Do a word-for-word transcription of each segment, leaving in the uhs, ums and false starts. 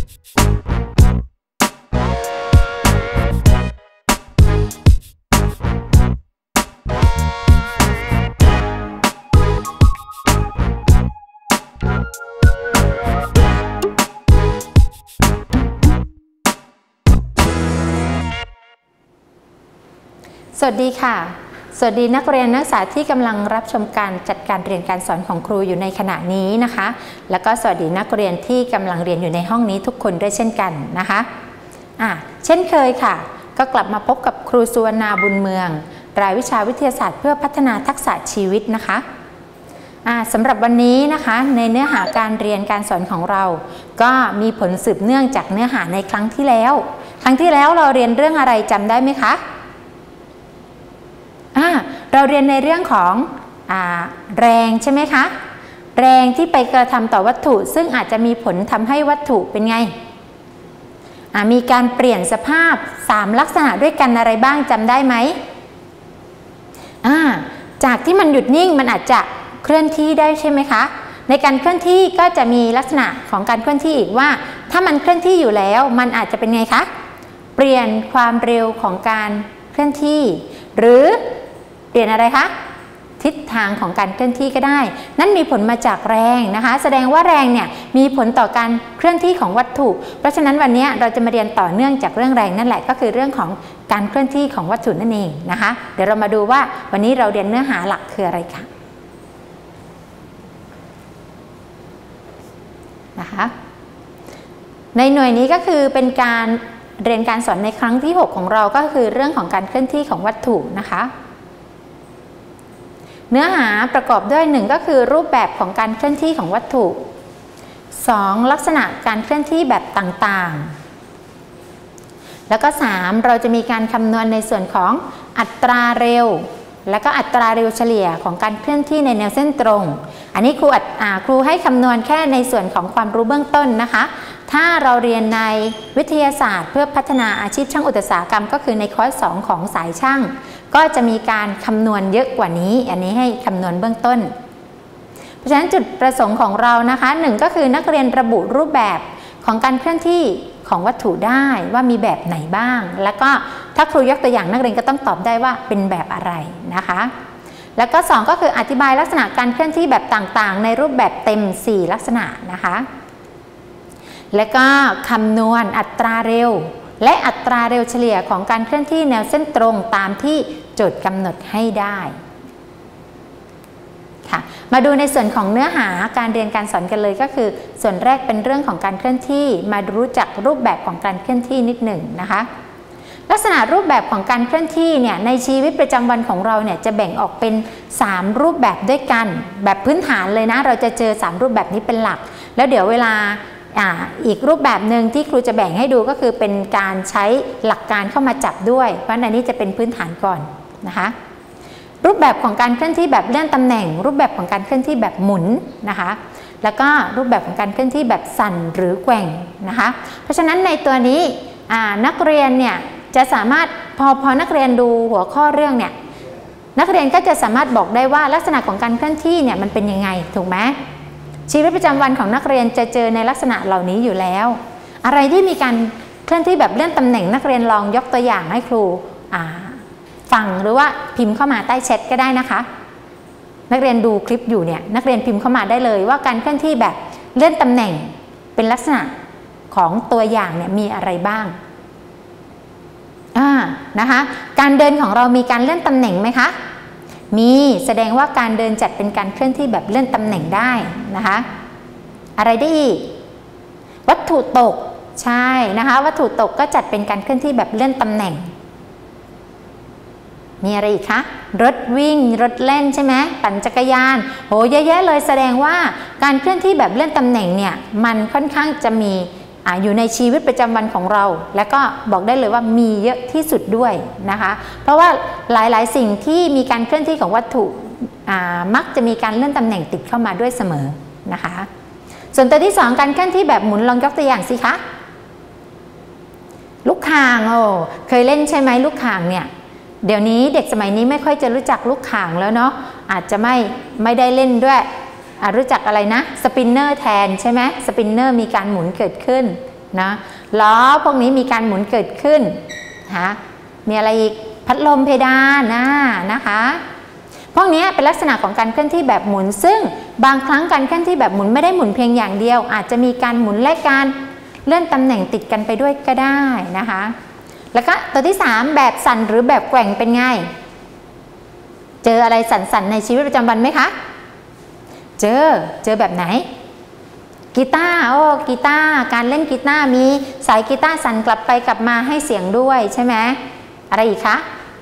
สวัสดีค่ะสวัสดีนักเรียนนักศึกษาที่กำลังรับชมการจัดการเรียนการสอนของครูอยู่ในขณะนี้นะคะแล้วก็สวัสดีนักเรียนที่กำลังเรียนอยู่ในห้องนี้ทุกคนด้วยเช่นกันนะคะอ่ะเช่นเคยค่ะก็กลับมาพบกับครูสุวรรณาบุญเมืองรายวิชาวิทยาศาสตร์เพื่อพัฒนาทักษะชีวิตนะคะอ่ะสำหรับวันนี้นะคะในเนื้อหาการเรียนการสอนของเราก็มีผลสืบเนื่องจากเนื้อหาในครั้งที่แล้วครั้งที่แล้วเราเรียนเรื่องอะไรจำได้ไหมคะเราเรียนในเรื่องของอ่าแรงใช่ไหมคะแรงที่ไปกระทำต่อวัตถุซึ่งอาจจะมีผลทำให้วัตถุเป็นไงมีการเปลี่ยนสภาพสามลักษณะด้วยกันอะไรบ้างจำได้ไหมจากที่มันหยุดนิ่งมันอาจจะเคลื่อนที่ได้ใช่ไหมคะในการเคลื่อนที่ก็จะมีลักษณะของการเคลื่อนที่อีกว่าถ้ามันเคลื่อนที่อยู่แล้วมันอาจจะเป็นไงคะเปลี่ยนความเร็วของการเคลื่อนที่หรือเปลี่ยนอะไรคะทิศทางของการเคลื่อนที่ก็ได้นั่นมีผลมาจากแรงนะคะแสดงว่าแรงเนี่ยมีผลต่อการเคลื่อนที่ของวัตถุเพราะฉะนั้นวันนี้เราจะมาเรียนต่อเนื่องจากเรื่องแรงนั่นแหละก็คือเรื่องของการเคลื่อนที่ของวัตถุนั่นเองนะคะเดี๋ยวเรามาดูว่าวันนี้เราเรียนเนื้อหาหลักคืออะไรคะนะคะในหน่วยนี้ก็คือเป็นการเรียนการสอนในครั้งที่หกของเราก็คือเรื่องของการเคลื่อนที่ของวัตถุนะคะเนื้อหาประกอบด้วยหนึ่งก็คือรูปแบบของการเคลื่อนที่ของวัตถุสองลักษณะการเคลื่อนที่แบบต่างๆแล้วก็สามเราจะมีการคำนวณในส่วนของอัตราเร็วและก็อัตราเร็วเฉลี่ยของการเคลื่อนที่ในแนวเส้นตรงอันนี้ครูอ่าครูให้คำนวณแค่ในส่วนของความรู้เบื้องต้นนะคะถ้าเราเรียนในวิทยาศาสตร์เพื่อพัฒนาอาชีพช่างอุตสาหกรรมก็คือในคอร์สสองของสายช่างก็จะมีการคำนวณเยอะกว่านี้อันนี้ให้คำนวณเบื้องต้นเพราะฉะนั้นจุดประสงค์ของเรานะคะหนึ่งก็คือนักเรียนระบุรูปแบบของการเคลื่อนที่ของวัตถุได้ว่ามีแบบไหนบ้างแล้วก็ถ้าครูยกตัวอย่างนักเรียนก็ต้องตอบได้ว่าเป็นแบบอะไรนะคะแล้วก็สองก็คืออธิบายลักษณะการเคลื่อนที่แบบต่างๆในรูปแบบเต็มสี่ลักษณะนะคะแล้วก็คำนวณอัตราเร็วและอัตราเร็วเฉลี่ยของการเคลื่อนที่แนวเส้นตรงตามที่โจทย์กำหนดให้ได้ค่ะมาดูในส่วนของเนื้อหาการเรียนการสอนกันเลยก็คือส่วนแรกเป็นเรื่องของการเคลื่อนที่มารู้จักรูปแบบของการเคลื่อนที่นิดหนึ่งนะคะลักษณะรูปแบบของการเคลื่อนที่เนี่ยในชีวิตประจำวันของเราเนี่ยจะแบ่งออกเป็นสามรูปแบบด้วยกันแบบพื้นฐานเลยนะเราจะเจอสามรูปแบบนี้เป็นหลักแล้วเดี๋ยวเวลาอ่าอีกรูปแบบหนึ่งที่ครูจะแบ่งให้ดูก็คือเป็นการใช้หลักการเข้ามาจับด้วยเพราะอันนี้จะเป็นพื้นฐานก่อนนะคะรูปแบบของการเคลื่อนที่แบบเลื่อนตำแหน่งรูปแบบของการเคลื่อนที่แบบหมุนนะคะแล้วก็รูปแบบของการเคลื่อนที่แบบสั่นหรือแกว่งนะคะเพราะฉะนั้นในตัวนี้นักเรียนเนี่ยจะสามารถพอพอนักเรียนดูหัวข้อเรื่องเนี่ยนักเรียนก็จะสามารถบอกได้ว่าลักษณะของการเคลื่อนที่เนี่ยมันเป็นยังไงถูกไหมชีวิตประจำวันของนักเรียนจะเจอในลักษณะเหล่านี้อยู่แล้วอะไรที่มีการเคลื่อนที่แบบเลื่อนตำแหน่งนักเรียนลองยกตัวอย่างให้ครูฟังหรือว่าพิมพ์เข้ามาใต้แชทก็ได้นะคะนักเรียนดูคลิปอยู่เนี่ยนักเรียนพิมพ์เข้ามาได้เลยว่าการเคลื่อนที่แบบเลื่อนตำแหน่งเป็นลักษณะของตัวอย่างเนี่ยมีอะไรบ้างอ่านะคะการเดินของเรามีการเลื่อนตำแหน่งไหมคะมีแสดงว่าการเดินจัดเป็นการเคลื่อนที่แบบเลื่อนตำแหน่งได้นะคะอะไรได้อีกวัตถุตกใช่นะคะวัตถุตกก็จัดเป็นการเคลื่อนที่แบบเลื่อนตำแหน่งมีอะไรอีกคะรถวิ่งรถเล่นใช่ไหมปั่นจักรยานโหเยอะแยะเลยแสดงว่าการเคลื่อนที่แบบเลื่อนตำแหน่งเนี่ยมันค่อนข้างจะมีอยู่ในชีวิตประจำวันของเราและก็บอกได้เลยว่ามีเยอะที่สุดด้วยนะคะเพราะว่าหลายๆสิ่งที่มีการเคลื่อนที่ของวัตถุมักจะมีการเลื่อนตำแหน่งติดเข้ามาด้วยเสมอนะคะส่วนตัวที่สองการเคลื่อนที่แบบหมุนลองยกตัวอย่างสิคะลูกข่างโอ้เคยเล่นใช่ไหมลูกข่างเนี่ยเดี๋ยวนี้เด็กสมัยนี้ไม่ค่อยจะรู้จักลูกข่างแล้วเนาะอาจจะไม่ไม่ได้เล่นด้วยรู้จักอะไรนะสปินเนอร์แทนใช่ไหมสปินเนอร์มีการหมุนเกิดขึ้นนะล้อพวกนี้มีการหมุนเกิดขึ้นนะมีอะไรอีกพัดลมเพดานนะนะคะพวกนี้เป็นลักษณะของการเคลื่อนที่แบบหมุนซึ่งบางครั้งการเคลื่อนที่แบบหมุนไม่ได้หมุนเพียงอย่างเดียวอาจจะมีการหมุนและการเลื่อนตำแหน่งติดกันไปด้วยก็ได้นะคะแล้วก็ตัวที่สามแบบสั่นหรือแบบแกว่งเป็นไงเจออะไรสั่นๆในชีวิตประจำวันไหมคะเจอเจอแบบไหนกีตาร์โอ้กีตาร์การเล่นกีตาร์มีสายกีตาร์สั่นกลับไปกลับมาให้เสียงด้วยใช่ไหมอะไรอีกคะ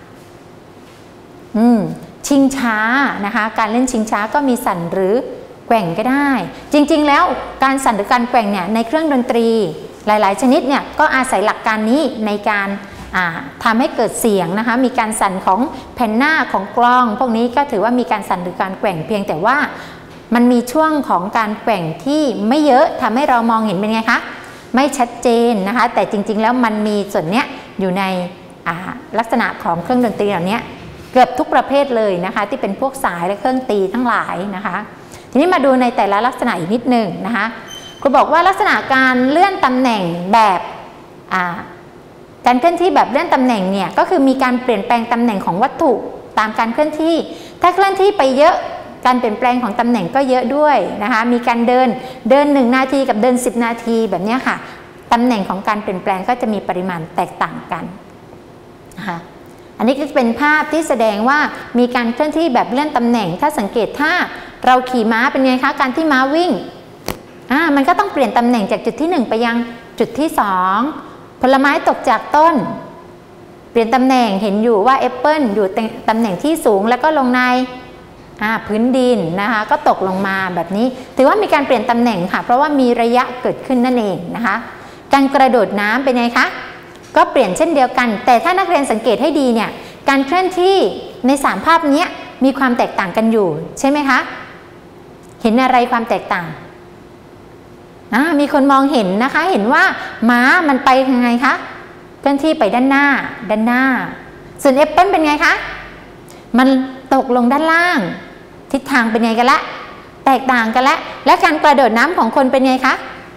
อืมชิงช้านะคะการเล่นชิงช้าก็มีสั่นหรือแกว่งก็ได้จริงๆแล้วการสั่นหรือการแกว่งเนี่ยในเครื่องดนตรีหลายๆชนิดเนี่ยก็อาศัยหลักการนี้ในการทำให้เกิดเสียงนะคะมีการสั่นของแผ่นหน้าของกล้องพวกนี้ก็ถือว่ามีการสั่นหรือการแกว่งเพียงแต่ว่ามันมีช่วงของการแกว่งที่ไม่เยอะทำให้เรามองเห็นเป็นไงคะไม่ชัดเจนนะคะแต่จริงๆแล้วมันมีส่วนเนี้ยอยู่ในลักษณะของเครื่องดนตรีเหล่านี้เกือบทุกประเภทเลยนะคะที่เป็นพวกสายและเครื่องตีทั้งหลายนะคะทีนี้มาดูในแต่ละลักษณะอีกนิดหนึ่งนะคะครูบอกว่าลักษณะการเลื่อนตำแหน่งแบบการเคลื่อนที่แบบเลื่อนตำแหน่งเนี่ยก็คือมีการเปลี่ยนแปลงตำแหน่งของวัตถุตามการเคลื่อนที่ถ้าเคลื่อนที่ไปเยอะการเปลี่ยนแปลงของตำแหน่งก็เยอะด้วยนะคะมีการเดินเดินหนึ่งนาทีกับเดินสิบนาทีแบบนี้ค่ะตำแหน่งของการเปลี่ยนแปลงก็จะมีปริมาณแตกต่างกันนะคะอันนี้ก็จะเป็นภาพที่แสดงว่ามีการเคลื่อนที่แบบเลื่อนตำแหน่งถ้าสังเกตถ้าเราขี่ม้าเป็นไงคะการที่ม้าวิ่งอ่ามันก็ต้องเปลี่ยนตำแหน่งจากจุดที่หนึ่งไปยังจุดที่สองผลไม้ตกจากต้นเปลี่ยนตำแหน่งเห็นอยู่ว่าแอปเปิลอยู่ตำแหน่งที่สูงแล้วก็ลงในพื้นดินนะคะก็ตกลงมาแบบนี้ถือว่ามีการเปลี่ยนตำแหน่งค่ะเพราะว่ามีระยะเกิดขึ้นนั่นเองนะคะการกระโดดน้ำเป็นไงคะก็เปลี่ยนเช่นเดียวกันแต่ถ้านักเรียนสังเกตให้ดีเนี่ยการเคลื่อนที่ในสามภาพนี้มีความแตกต่างกันอยู่ใช่ไหมคะเห็นอะไรความแตกต่างมีคนมองเห็นนะคะเห็นว่าม้ามันไปยังไงคะเคลื่อนที่ไปด้านหน้าด้านหน้าส่วนแอปเปิลเป็นไงคะมันตกลงด้านล่างทิศทางเป็นไงกันละแตกต่างกันละและการกระโดดน้ำของคนเป็นไงคะ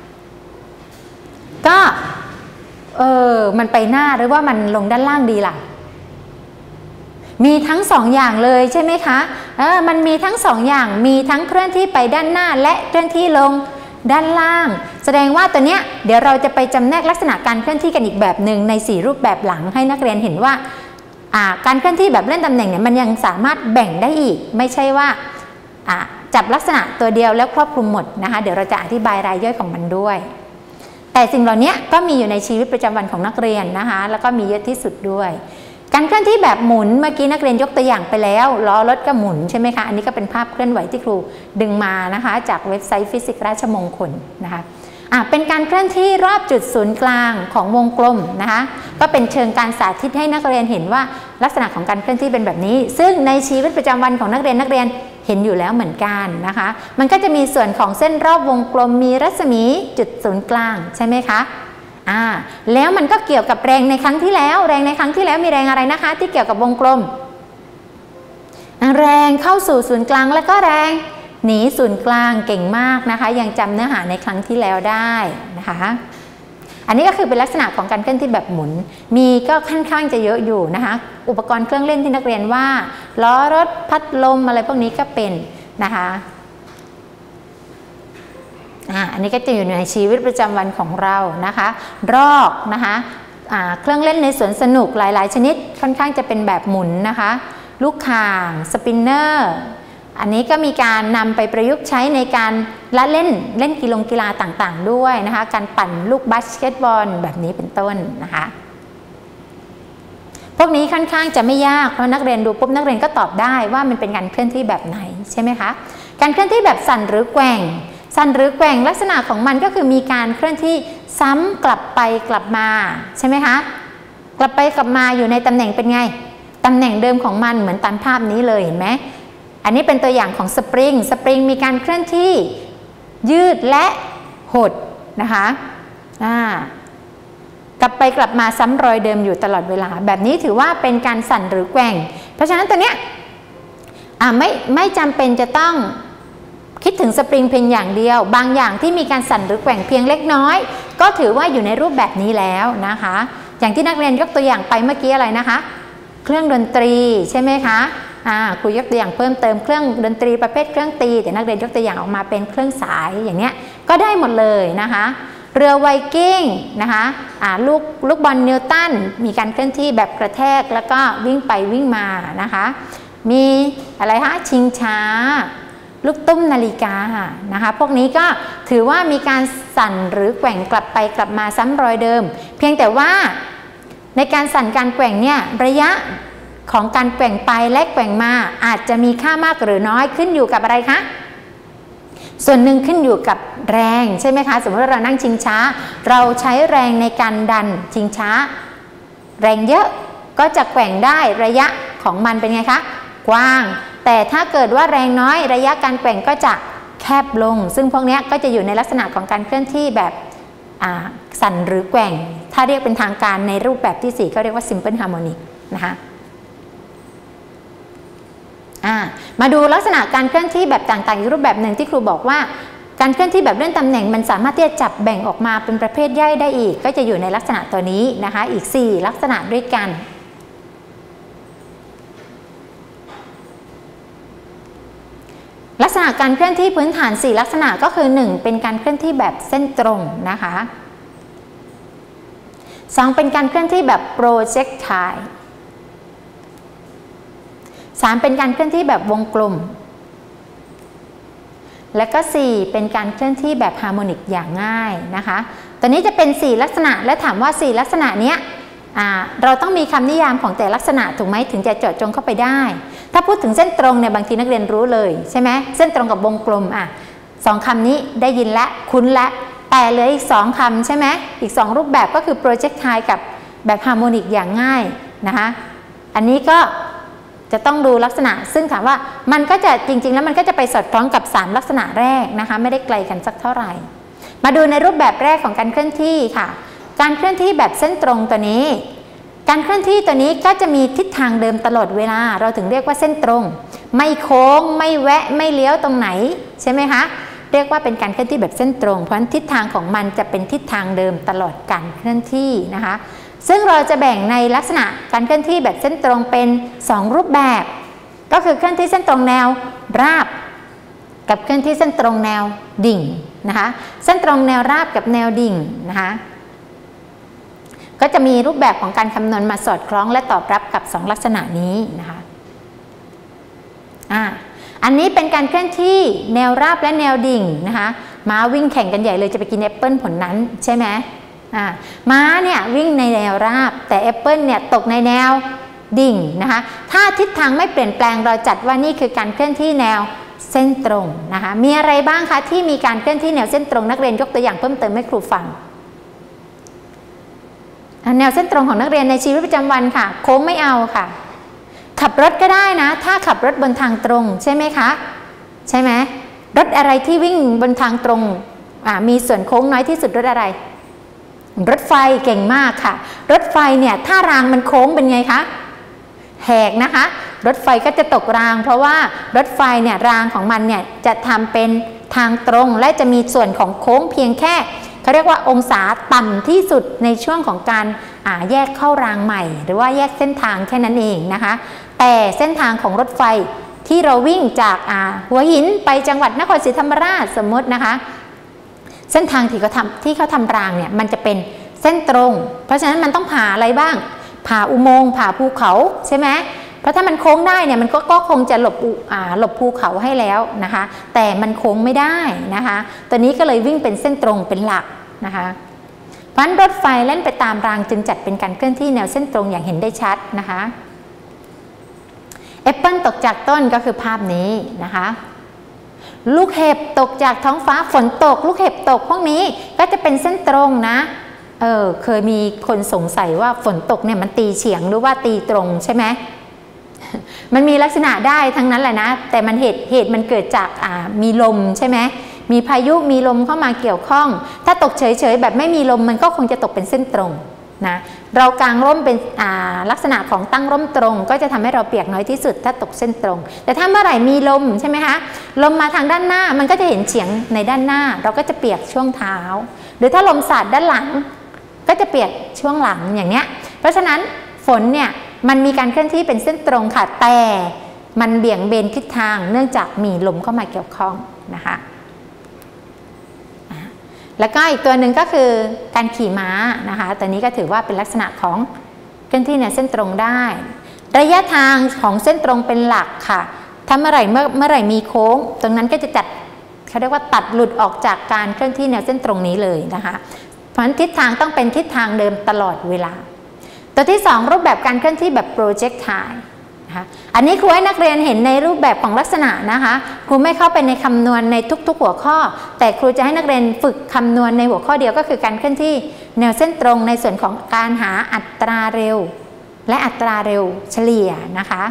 ก็เออมันไปหน้าหรือว่ามันลงด้านล่างดีล่ะมีทั้งสองอย่างเลยใช่ไหมคะเออมันมีทั้งสองอย่างมีทั้งเคลื่อนที่ไปด้านหน้าและเคลื่อนที่ลงด้านล่างแสดงว่าตัวเนี้ยเดี๋ยวเราจะไปจำแนกลักษณะการเคลื่อนที่กันอีกแบบหนึ่งในสี่รูปแบบหลังให้นักเรียนเห็นว่าการเคลื่อนที่แบบเลื่อนตำแหน่งเนี่ยมันยังสามารถแบ่งได้อีกไม่ใช่ว่าจับลักษณะตัวเดียวแล้วครอบคลุมหมดนะคะเดี๋ยวเราจะอธิบายรายย่อยของมันด้วยแต่สิ่งเหล่านี้ก็มีอยู่ในชีวิตประจำวันของนักเรียนนะคะแล้วก็มีเยอะที่สุดด้วยการเคลื่อนที่แบบหมุนเมื่อกี้นักเรียนยกตัวอย่างไปแล้วล้อรถก็หมุนใช่ไหมคะอันนี้ก็เป็นภาพเคลื่อนไหวที่ครูดึงมานะคะจากเว็บไซต์ฟิสิกส์ราชมงคลนะคะอ่ะเป็นการเคลื่อนที่รอบจุดศูนย์กลางของวงกลมนะคะก็เป็นเชิงการสาธิตให้นักเรียนเห็นว่าลักษณะของการเคลื่อนที่เป็นแบบนี้ซึ่งในชีวิตประจำวันของนักเรียนนักเรียนเห็นอยู่แล้วเหมือนกันนะคะมันก็จะมีส่วนของเส้นรอบวงกลมมีรัศมีจุดศูนย์กลางใช่ไหมคะอ่าแล้วมันก็เกี่ยวกับแรงในครั้งที่แล้วแรงในครั้งที่แล้วมีแรงอะไรนะคะที่เกี่ยวกับวงกลมแรงเข้าสู่ศูนย์กลางแล้วก็แรงหนีศูนย์กลางเก่งมากนะคะยังจำเนื้อหาในครั้งที่แล้วได้นะคะอันนี้ก็คือเป็นลักษณะของการเคลื่อนที่แบบหมุนมีก็ค่อนข้างจะเยอะอยู่นะคะอุปกรณ์เครื่องเล่นที่นักเรียนว่าล้อรถพัดลมอะไรพวกนี้ก็เป็นนะคะอันนี้ก็จะอยู่ในชีวิตประจำวันของเรานะคะรอกนะคะเครื่องเล่นในสวนสนุกหลายๆชนิดค่อนข้างจะเป็นแบบหมุนนะคะลูกข่างสปินเนอร์อันนี้ก็มีการนำไปประยุกต์ใช้ในการละเล่นเล่นกีฬากีฬาต่างๆด้วยนะคะการปั่นลูกบาสเกตบอลแบบนี้เป็นต้นนะคะพวกนี้ค่อนข้างจะไม่ยากเพราะนักเรียนดูปุ๊บนักเรียนก็ตอบได้ว่ามันเป็นการเคลื่อนที่แบบไหนใช่ไหมคะการเคลื่อนที่แบบสั่นหรือแกว่งสั่นหรือแกว่งลักษณะของมันก็คือมีการเคลื่อนที่ซ้ำกลับไปกลับมาใช่ไหมคะกลับไปกลับมาอยู่ในตำแหน่งเป็นไงตำแหน่งเดิมของมันเหมือนตามภาพนี้เลยเห็นไหมอันนี้เป็นตัวอย่างของสปริงสปริงมีการเคลื่อนที่ยืดและหดนะคะอ่ากลับไปกลับมาซ้ำรอยเดิมอยู่ตลอดเวลาแบบนี้ถือว่าเป็นการสั่นหรือแกว่งเพราะฉะนั้นตัวเนี้ยอ่าไม่ไม่จำเป็นจะต้องคิดถึงสปริงเพียงอย่างเดียวบางอย่างที่มีการสั่นหรือแกว่งเพียงเล็กน้อยก็ถือว่าอยู่ในรูปแบบนี้แล้วนะคะอย่างที่นักเรียนยกตัวอย่างไปเมื่อกี้อะไรนะคะเครื่องดนตรีใช่ไหมคะอ่าครูยกตัวอย่างเพิ่มเติมเครื่องดนตรีประเภทเครื่องตีแต่นักเรียนยกตัวอย่างออกมาเป็นเครื่องสายอย่างเนี้ยก็ได้หมดเลยนะคะเรือไวกิ้งนะคะอ่าลูกลูกบอลนิวตันมีการเคลื่อนที่แบบกระแทกแล้วก็วิ่งไปวิ่งมานะคะมีอะไรคะชิงช้าลูกตุ้มนาฬิกานะคะพวกนี้ก็ถือว่ามีการสั่นหรือแกว่งกลับไปกลับมาซ้ำรอยเดิมเพียงแต่ว่าในการสั่นการแกว่งเนี่ยระยะของการแกว่งไปและแกว่งมาอาจจะมีค่ามากหรือน้อยขึ้นอยู่กับอะไรคะส่วนหนึ่งขึ้นอยู่กับแรงใช่ไหมคะสมมติว่าเรานั่งชิงช้าเราใช้แรงในการดันชิงช้าแรงเยอะก็จะแกว่งได้ระยะของมันเป็นไงคะกว้างแต่ถ้าเกิดว่าแรงน้อยระยะการแกว่งก็จะแคบลงซึ่งพวกนี้ก็จะอยู่ในลักษณะของการเคลื่อนที่แบบสั่นหรือแกว่งถ้าเรียกเป็นทางการในรูปแบบที่สี่ก็เรียกว่า simple harmonic นะคะมาดูลักษณะการเคลื่อนที่แบบต่างๆอีกรูปแบบหนึ่งที่ครูบอกว่าการเคลื่อนที่แบบเลื่อนตำแหน่งมันสามารถที่จะจับแบ่งออกมาเป็นประเภทย่อยได้อีกก็จะอยู่ในลักษณะตัวนี้นะคะอีกสี่ลักษณะด้วยกันลักษณะการเคลื่อนที่พื้นฐานสี่ลักษณะก็คือหนึ่งเป็นการเคลื่อนที่แบบเส้นตรงนะคะสองเป็นการเคลื่อนที่แบบโปรเจกไทล์สามเป็นการเคลื่อนที่แบบวงกลมและก็สี่เป็นการเคลื่อนที่แบบฮาร์โมนิกอย่างง่ายนะคะตอนนี้จะเป็นสี่ลักษณะและถามว่าสี่ลักษณะนี้เราต้องมีคำนิยามของแต่ลักษณะถูกไหมถึงจะเจาะจงเข้าไปได้ถ้าพูดถึงเส้นตรงเนี่ยบางทีนักเรียนรู้เลยใช่ไหมเส้นตรงกับวงกลมอ่ะสองคำนี้ได้ยินและคุ้นและแต่เหลืออีกสองคำใช่ไหมอีกสองรูปแบบก็คือโปรเจกไทล์กับแบบฮาร์โมนิกอย่างง่ายนะคะอันนี้ก็จะต้องดูลักษณะซึ่งถามว่ามันก็จะจริงๆแล้วมันก็จะไปสอดคล้องกับสามลักษณะแรกนะคะไม่ได้ไกลกันสักเท่าไหร่มาดูในรูปแบบแรกของการเคลื่อนที่ค่ะการเคลื่อนที่แบบเส้นตรงตัวนี้การเคลื่อนที่ตัวนี้ก็จะมีทิศทางเดิมตลอดเวลาเราถึงเรียกว่าเส้นตรงไม่โค้งไม่แวะไม่เลี้ยวตรงไหนใช่ไหมคะเรียกว่าเป็นการเคลื่อนที่แบบเส้นตรงเพราะฉะนั้นทิศทางของมันจะเป็นทิศทางเดิมตลอดการเคลื่อนที่นะคะซึ่งเราจะแบ่งในลักษณะการเคลื่อนที่แบบเส้นตรงเป็นสองรูปแบบก็คือเคลื่อนที่เส้นตรงแนวราบกับเคลื่อนที่เส้นตรงแนวดิ่งนะคะเส้นตรงแนวราบกับแนวดิ่งนะคะก็จะมีรูปแบบของการคำนวณมาสอดคล้องและตอบรับกับสองลักษณะนี้นะคะอ่าอันนี้เป็นการเคลื่อนที่แนวราบและแนวดิ่งนะคะม้าวิ่งแข่งกันใหญ่เลยจะไปกินแอปเปิลผลนั้นใช่ไหมอ่าม้าเนี่ยวิ่งในแนวราบแต่แอปเปิลเนี่ยตกในแนวดิ่งนะคะถ้าทิศทางไม่เปลี่ยนแปลงเราจัดว่านี่คือการเคลื่อนที่แนวเส้นตรงนะคะมีอะไรบ้างคะที่มีการเคลื่อนที่แนวเส้นตรงนักเรียนยกตัวอย่างเพิ่มเติมให้ครูฟังแนวเส้นตรงของนักเรียนในชีวิตประจำวันค่ะโค้งไม่เอาค่ะขับรถก็ได้นะถ้าขับรถบนทางตรงใช่ไหมคะใช่ไหมรถอะไรที่วิ่งบนทางตรงมีส่วนโค้งน้อยที่สุดรถอะไรรถไฟเก่งมากค่ะรถไฟเนี่ยถ้ารางมันโค้งเป็นไงคะแหกนะคะรถไฟก็จะตกรางเพราะว่ารถไฟเนี่ยรางของมันเนี่ยจะทำเป็นทางตรงและจะมีส่วนของโค้งเพียงแค่เขาเรียกว่าองศาต่ำที่สุดในช่วงของการแยกเข้ารางใหม่หรือว่าแยกเส้นทางแค่นั้นเองนะคะแต่เส้นทางของรถไฟที่เราวิ่งจากหัวหินไปจังหวัดนครศรีธรรมราชสมมตินะคะเส้นทางที่เขาทำที่เขาทำรางเนี่ยมันจะเป็นเส้นตรงเพราะฉะนั้นมันต้องผ่าอะไรบ้างผ่าอุโมงค์ผ่าภูเขาใช่ไหมเพราะถ้ามันโค้งได้เนี่ยมันก็ก็คงจะหลบหลบภูเขาให้แล้วนะคะแต่มันโค้งไม่ได้นะคะตัวนี้ก็เลยวิ่งเป็นเส้นตรงเป็นหลักนะคะเพราะฉะนั้นรถไฟเล่นไปตามรางจึงจัดเป็นการเคลื่อนที่แนวเส้นตรงอย่างเห็นได้ชัดนะคะแอปเปิลตกจากต้นก็คือภาพนี้นะคะลูกเห็บตกจากท้องฟ้าฝนตกลูกเห็บตกพวกนี้ก็จะเป็นเส้นตรงนะเออเคยมีคนสงสัยว่าฝนตกเนี่ยมันตีเฉียงหรือว่าตีตรงใช่ไหมมันมีลักษณะได้ทั้งนั้นแหละนะแต่มันเหตุเหตุมันเกิดจากอ่ามีลมใช่ไหมมีพายุมีลมเข้ามาเกี่ยวข้องถ้าตกเฉยๆแบบไม่มีลมมันก็คงจะตกเป็นเส้นตรงนะเรากางร่มเป็นลักษณะของตั้งร่มตรงก็จะทำให้เราเปียกน้อยที่สุดถ้าตกเส้นตรงแต่ถ้าเมื่อไหร่มีลมใช่ไหมคะลมมาทางด้านหน้ามันก็จะเห็นเฉียงในด้านหน้าเราก็จะเปียกช่วงเท้าหรือถ้าลมสาดด้านหลังก็จะเปียกช่วงหลังอย่างเนี้ยเพราะฉะนั้นฝนเนี่ยมันมีการเคลื่อนที่เป็นเส้นตรงค่ะแต่มันเบี่ยงเบนทิศทางเนื่องจากมีลมเข้ามาเกี่ยวข้องนะคะแล้วก็อีกตัวหนึ่งก็คือการขี่ม้านะคะตัวนี้ก็ถือว่าเป็นลักษณะของเคลื่อนที่ในเส้นตรงได้ระยะทางของเส้นตรงเป็นหลักค่ะถ้าเมื่อไหร่เมื่อเมื่อไหร่มีโค้งตรงนั้นก็จะจัดเขาเรียกว่าตัดหลุดออกจากการเคลื่อนที่แนวเส้นตรงนี้เลยนะคะเพราะฉะนั้นทิศทางต้องเป็นทิศทางเดิมตลอดเวลาตัวที่สองรูปแบบการเคลื่อนที่แบบ projectile นะคะอันนี้ครูให้นักเรียนเห็นในรูปแบบของลักษณะนะคะครูไม่เข้าไปในคำนวณในทุกๆหัวข้อแต่ครูจะให้นักเรียนฝึกคำนวณในหัวข้อเดียวก็คือการเคลื่อนที่แนวเส้นตรงในส่วนของการหาอัตราเร็วและอัตราเร็วเฉลี่ยนะคะ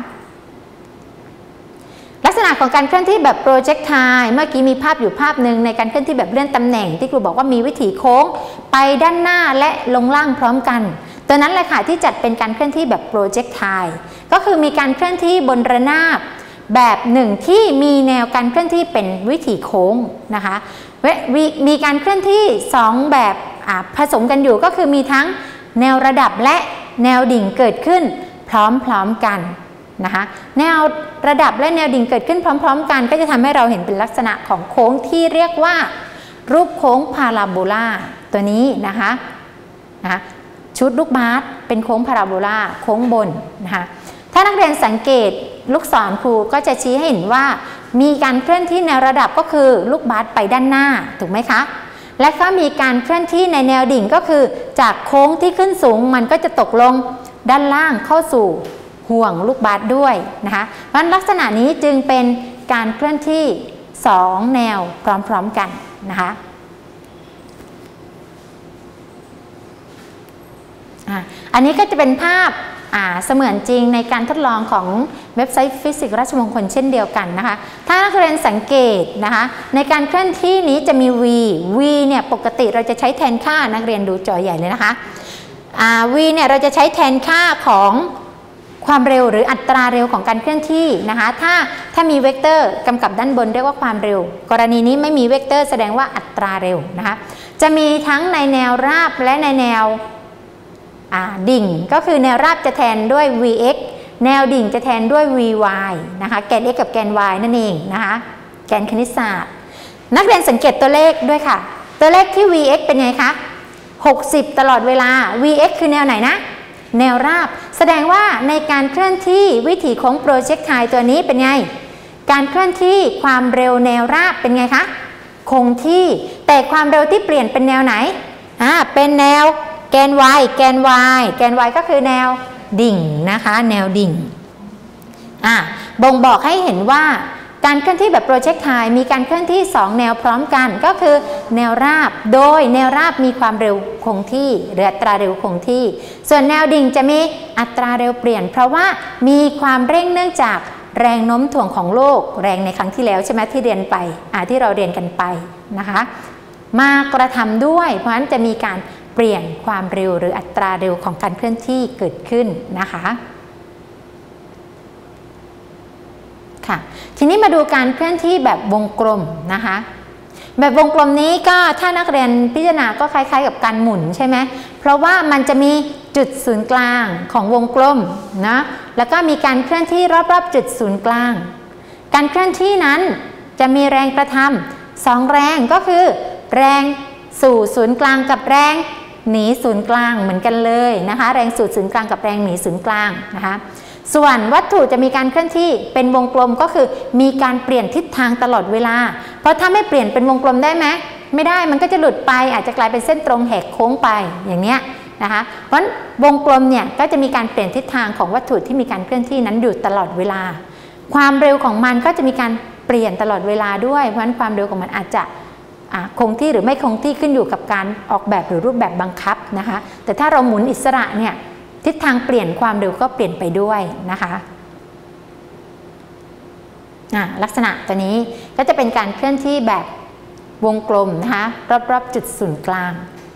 ลักษณะของการเคลื่อนที่แบบ projectile เมื่อกี้มีภาพอยู่ภาพหนึ่งในการเคลื่อนที่แบบเลื่อนตำแหน่งที่ครูบอกว่ามีวิถีโค้งไปด้านหน้าและลงล่างพร้อมกันตัวนั้นเลยค่ะที่จัดเป็นการเคลื่อนที่แบบ projectile ก็คือมีการเคลื่อนที่บนระนาบแบบหนึ่งที่มีแนวการเคลื่อนที่เป็นวิถีโค้งนะคะมีการเคลื่อนที่สองแบบผสมกันอยู่ก็คือมีทั้งแนวระดับและแนวดิ่งเกิดขึ้นพร้อมๆกันนะคะแนวระดับและแนวดิ่งเกิดขึ้นพร้อมๆกันก็จะทำให้เราเห็นเป็นลักษณะของโค้งที่เรียกว่ารูปโค้งพาราโบลาตัวนี้นะคะนะคะชุดลูกบาสเป็นโค้งพาราโบลาโค้งบนนะคะถ้านักเรียนสังเกตลูกศรครูก็จะชี้ให้เห็นว่ามีการเคลื่อนที่แนวระดับก็คือลูกบาสไปด้านหน้าถูกไหมคะและก็มีการเคลื่อนที่ในแนวดิ่งก็คือจากโค้งที่ขึ้นสูงมันก็จะตกลงด้านล่างเข้าสู่ห่วงลูกบาสด้วยนะคะเพราะลักษณะนี้จึงเป็นการเคลื่อนที่สองแนวพร้อมๆกันนะคะอันนี้ก็จะเป็นภาพเสมือนจริงในการทดลองของเว็บไซต์ฟิสิกส์ราชมงคลเช่นเดียวกันนะคะถ้านักเรียนสังเกตนะคะในการเคลื่อนที่นี้จะมี v v เนี่ยปกติเราจะใช้แทนค่านักเรียนดูจอใหญ่เลยนะคะ v เนี่ยเราจะใช้แทนค่าของความเร็วหรืออัตราเร็วของการเคลื่อนที่นะคะถ้าถ้ามีเวกเตอร์กำกับด้านบนเรียกว่าความเร็วกรณีนี้ไม่มีเวกเตอร์แสดงว่าอัตราเร็วนะคะจะมีทั้งในแนวราบและในแนวดิ่งก็คือแนวราบจะแทนด้วย vx แนวดิ่งจะแทนด้วย vy นะคะแกน x กับแกน y นั่นเองนะคะแกนคณิตศาสตร์นักเรียนสังเกตตัวเลขด้วยค่ะตัวเลขที่ vx เป็นไงคะหกสิบตลอดเวลา vx คือแนวไหนนะแนวราบแสดงว่าในการเคลื่อนที่วิถีของโปรเจกไทล์ตัวนี้เป็นไงการเคลื่อนที่ความเร็วแนวราบเป็นไงคะคงที่แต่ความเร็วที่เปลี่ยนเป็นแนวไหนอ่าเป็นแนวแกน y แกน y แกน y ก็คือแนวดิ่งนะคะแนวดิ่งอ่าบ่งบอกให้เห็นว่าการเคลื่อนที่แบบโปรเจกไทล์มีการเคลื่อนที่สองแนวพร้อมกันก็คือแนวราบโดยแนวราบมีความเร็วคงที่หรืออัตราเร็วคงที่ส่วนแนวดิ่งจะมีอัตราเร็วเปลี่ยนเพราะว่ามีความเร่งเนื่องจากแรงโน้มถ่วงของโลกแรงในครั้งที่แล้วใช่ไหมที่เรียนไปอ่าที่เราเรียนกันไปนะคะมากระทำด้วยเพราะฉะนั้นจะมีการเปลี่ยนความเร็วหรืออัตราเร็วของการเคลื่อนที่เกิดขึ้นนะคะค่ะทีนี้มาดูการเคลื่อนที่แบบวงกลมนะคะแบบวงกลมนี้ก็ถ้านักเรียนพิจารณาก็คล้ายๆกับการหมุนใช่ไหมเพราะว่ามันจะมีจุดศูนย์กลางของวงกลมนะแล้วก็มีการเคลื่อนที่รอบๆจุดศูนย์กลางการเคลื่อนที่นั้นจะมีแรงกระทำสองแรงก็คือแรงสู่ศูนย์กลางกับแรงหนีศูนย์กลางเหมือนกันเลยนะคะแรงสู่ศูนย์กลางกับแรงหนีศูนย์กลางนะคะส่วนวัตถุจะมีการเคลื่อนที่เป็นวงกลมก็คือมีการเปลี่ยนทิศทางตลอดเวลาเพราะถ้าไม่เปลี่ยนเป็นวงกลมได้ไหมไม่ได้มันก็จะหลุดไปอาจจะกลายเป็นเส้นตรงแหกโค้งไปอย่างเนี้ยนะคะเพราะวงกลมเนี่ยก็จะมีการเปลี่ยนทิศทางของวัตถุที่มีการเคลื่อนที่นั้นอยู่ตลอดเวลาความเร็วของมันก็จะมีการเปลี่ยนตลอดเวลาด้วยเพราะฉะนั้นความเร็วของมันอาจจะคงที่หรือไม่คงที่ขึ้นอยู่กับการออกแบบหรือรูปแบบบังคับนะคะแต่ถ้าเราหมุนอิสระเนี่ยทิศทางเปลี่ยนความเร็วก็เปลี่ยนไปด้วยนะคะลักษณะตัวนี้ก็จะเป็นการเคลื่อนที่แบบวงกลมนะคะรอบๆจุดศูนย์กลาง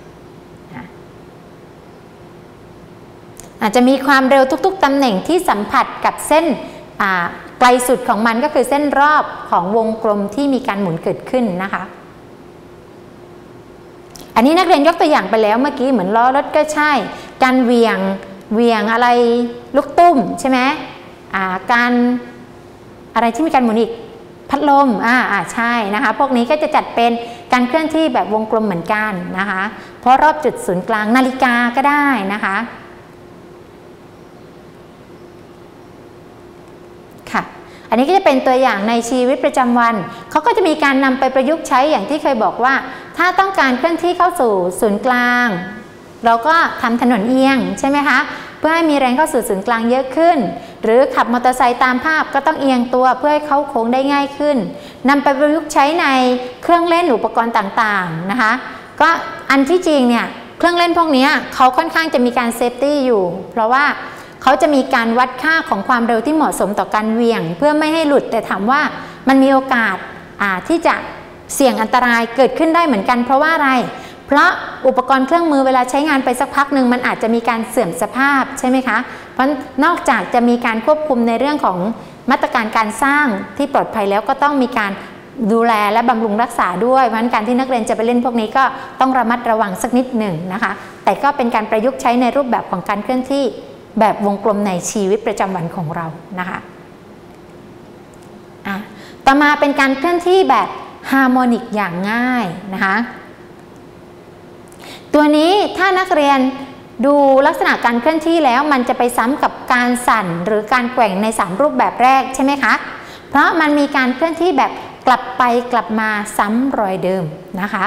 อาจจะมีความเร็วทุกๆตำแหน่งที่สัมผัสกับเส้นไกลสุดของมันก็คือเส้นรอบของวงกลมที่มีการหมุนเกิดขึ้นนะคะอันนี้นักเรียนยกตัวอย่างไปแล้วเมื่อกี้เหมือนล้อรถก็ใช่การเหวี่ยงเหวี่ยงอะไรลูกตุ้มใช่ไหมอ่าการอะไรที่มีการหมุนอีกพัดลมอ่าอ่าใช่นะคะพวกนี้ก็จะจัดเป็นการเคลื่อนที่แบบวงกลมเหมือนกันนะคะเพราะรอบจุดศูนย์กลางนาฬิกาก็ได้นะคะค่ะอันนี้ก็จะเป็นตัวอย่างในชีวิตประจำวันเขาก็จะมีการนำไปประยุกต์ใช้อย่างที่เคยบอกว่าถ้าต้องการเคลื่อนที่เข้าสู่ศูนย์กลางเราก็ทำถนนเอียงใช่ไหมคะเพื่อให้มีแรงเข้าสู่ศูนย์กลางเยอะขึ้นหรือขับมอเตอร์ไซค์ตามภาพก็ต้องเอียงตัวเพื่อให้เข้าโค้งได้ง่ายขึ้นนำไปประยุกต์ใช้ในเครื่องเล่นอุปกรณ์ต่างๆนะคะก็อันที่จริงเนี่ยเครื่องเล่นพวกนี้เขาค่อนข้างจะมีการเซฟตี้อยู่เพราะว่าเขาจะมีการวัดค่าของความเร็วที่เหมาะสมต่อการเหวี่ยงเพื่อไม่ให้หลุดแต่ถามว่ามันมีโอกาสที่จะเสี่ยงอันตรายเกิดขึ้นได้เหมือนกันเพราะว่าอะไรเพราะอุปกรณ์เครื่องมือเวลาใช้งานไปสักพักหนึ่งมันอาจจะมีการเสื่อมสภาพใช่ไหมคะเพราะนอกจากจะมีการควบคุมในเรื่องของมาตรการการสร้างที่ปลอดภัยแล้วก็ต้องมีการดูแลและบำรุงรักษาด้วยเพราะฉะนั้นการที่นักเรียนจะไปเล่นพวกนี้ก็ต้องระมัดระวังสักนิดหนึ่งนะคะแต่ก็เป็นการประยุกต์ใช้ในรูปแบบของการเคลื่อนที่แบบวงกลมในชีวิตประจำวันของเรานะคะอ่ะต่อมาเป็นการเคลื่อนที่แบบฮาร์โมนิกอย่างง่ายนะคะตัวนี้ถ้านักเรียนดูลักษณะการเคลื่อนที่แล้วมันจะไปซ้ำกับการสั่นหรือการแกว่งในสามรูปแบบแรกใช่ไหมคะเพราะมันมีการเคลื่อนที่แบบกลับไปกลับมาซ้ำรอยเดิมนะคะ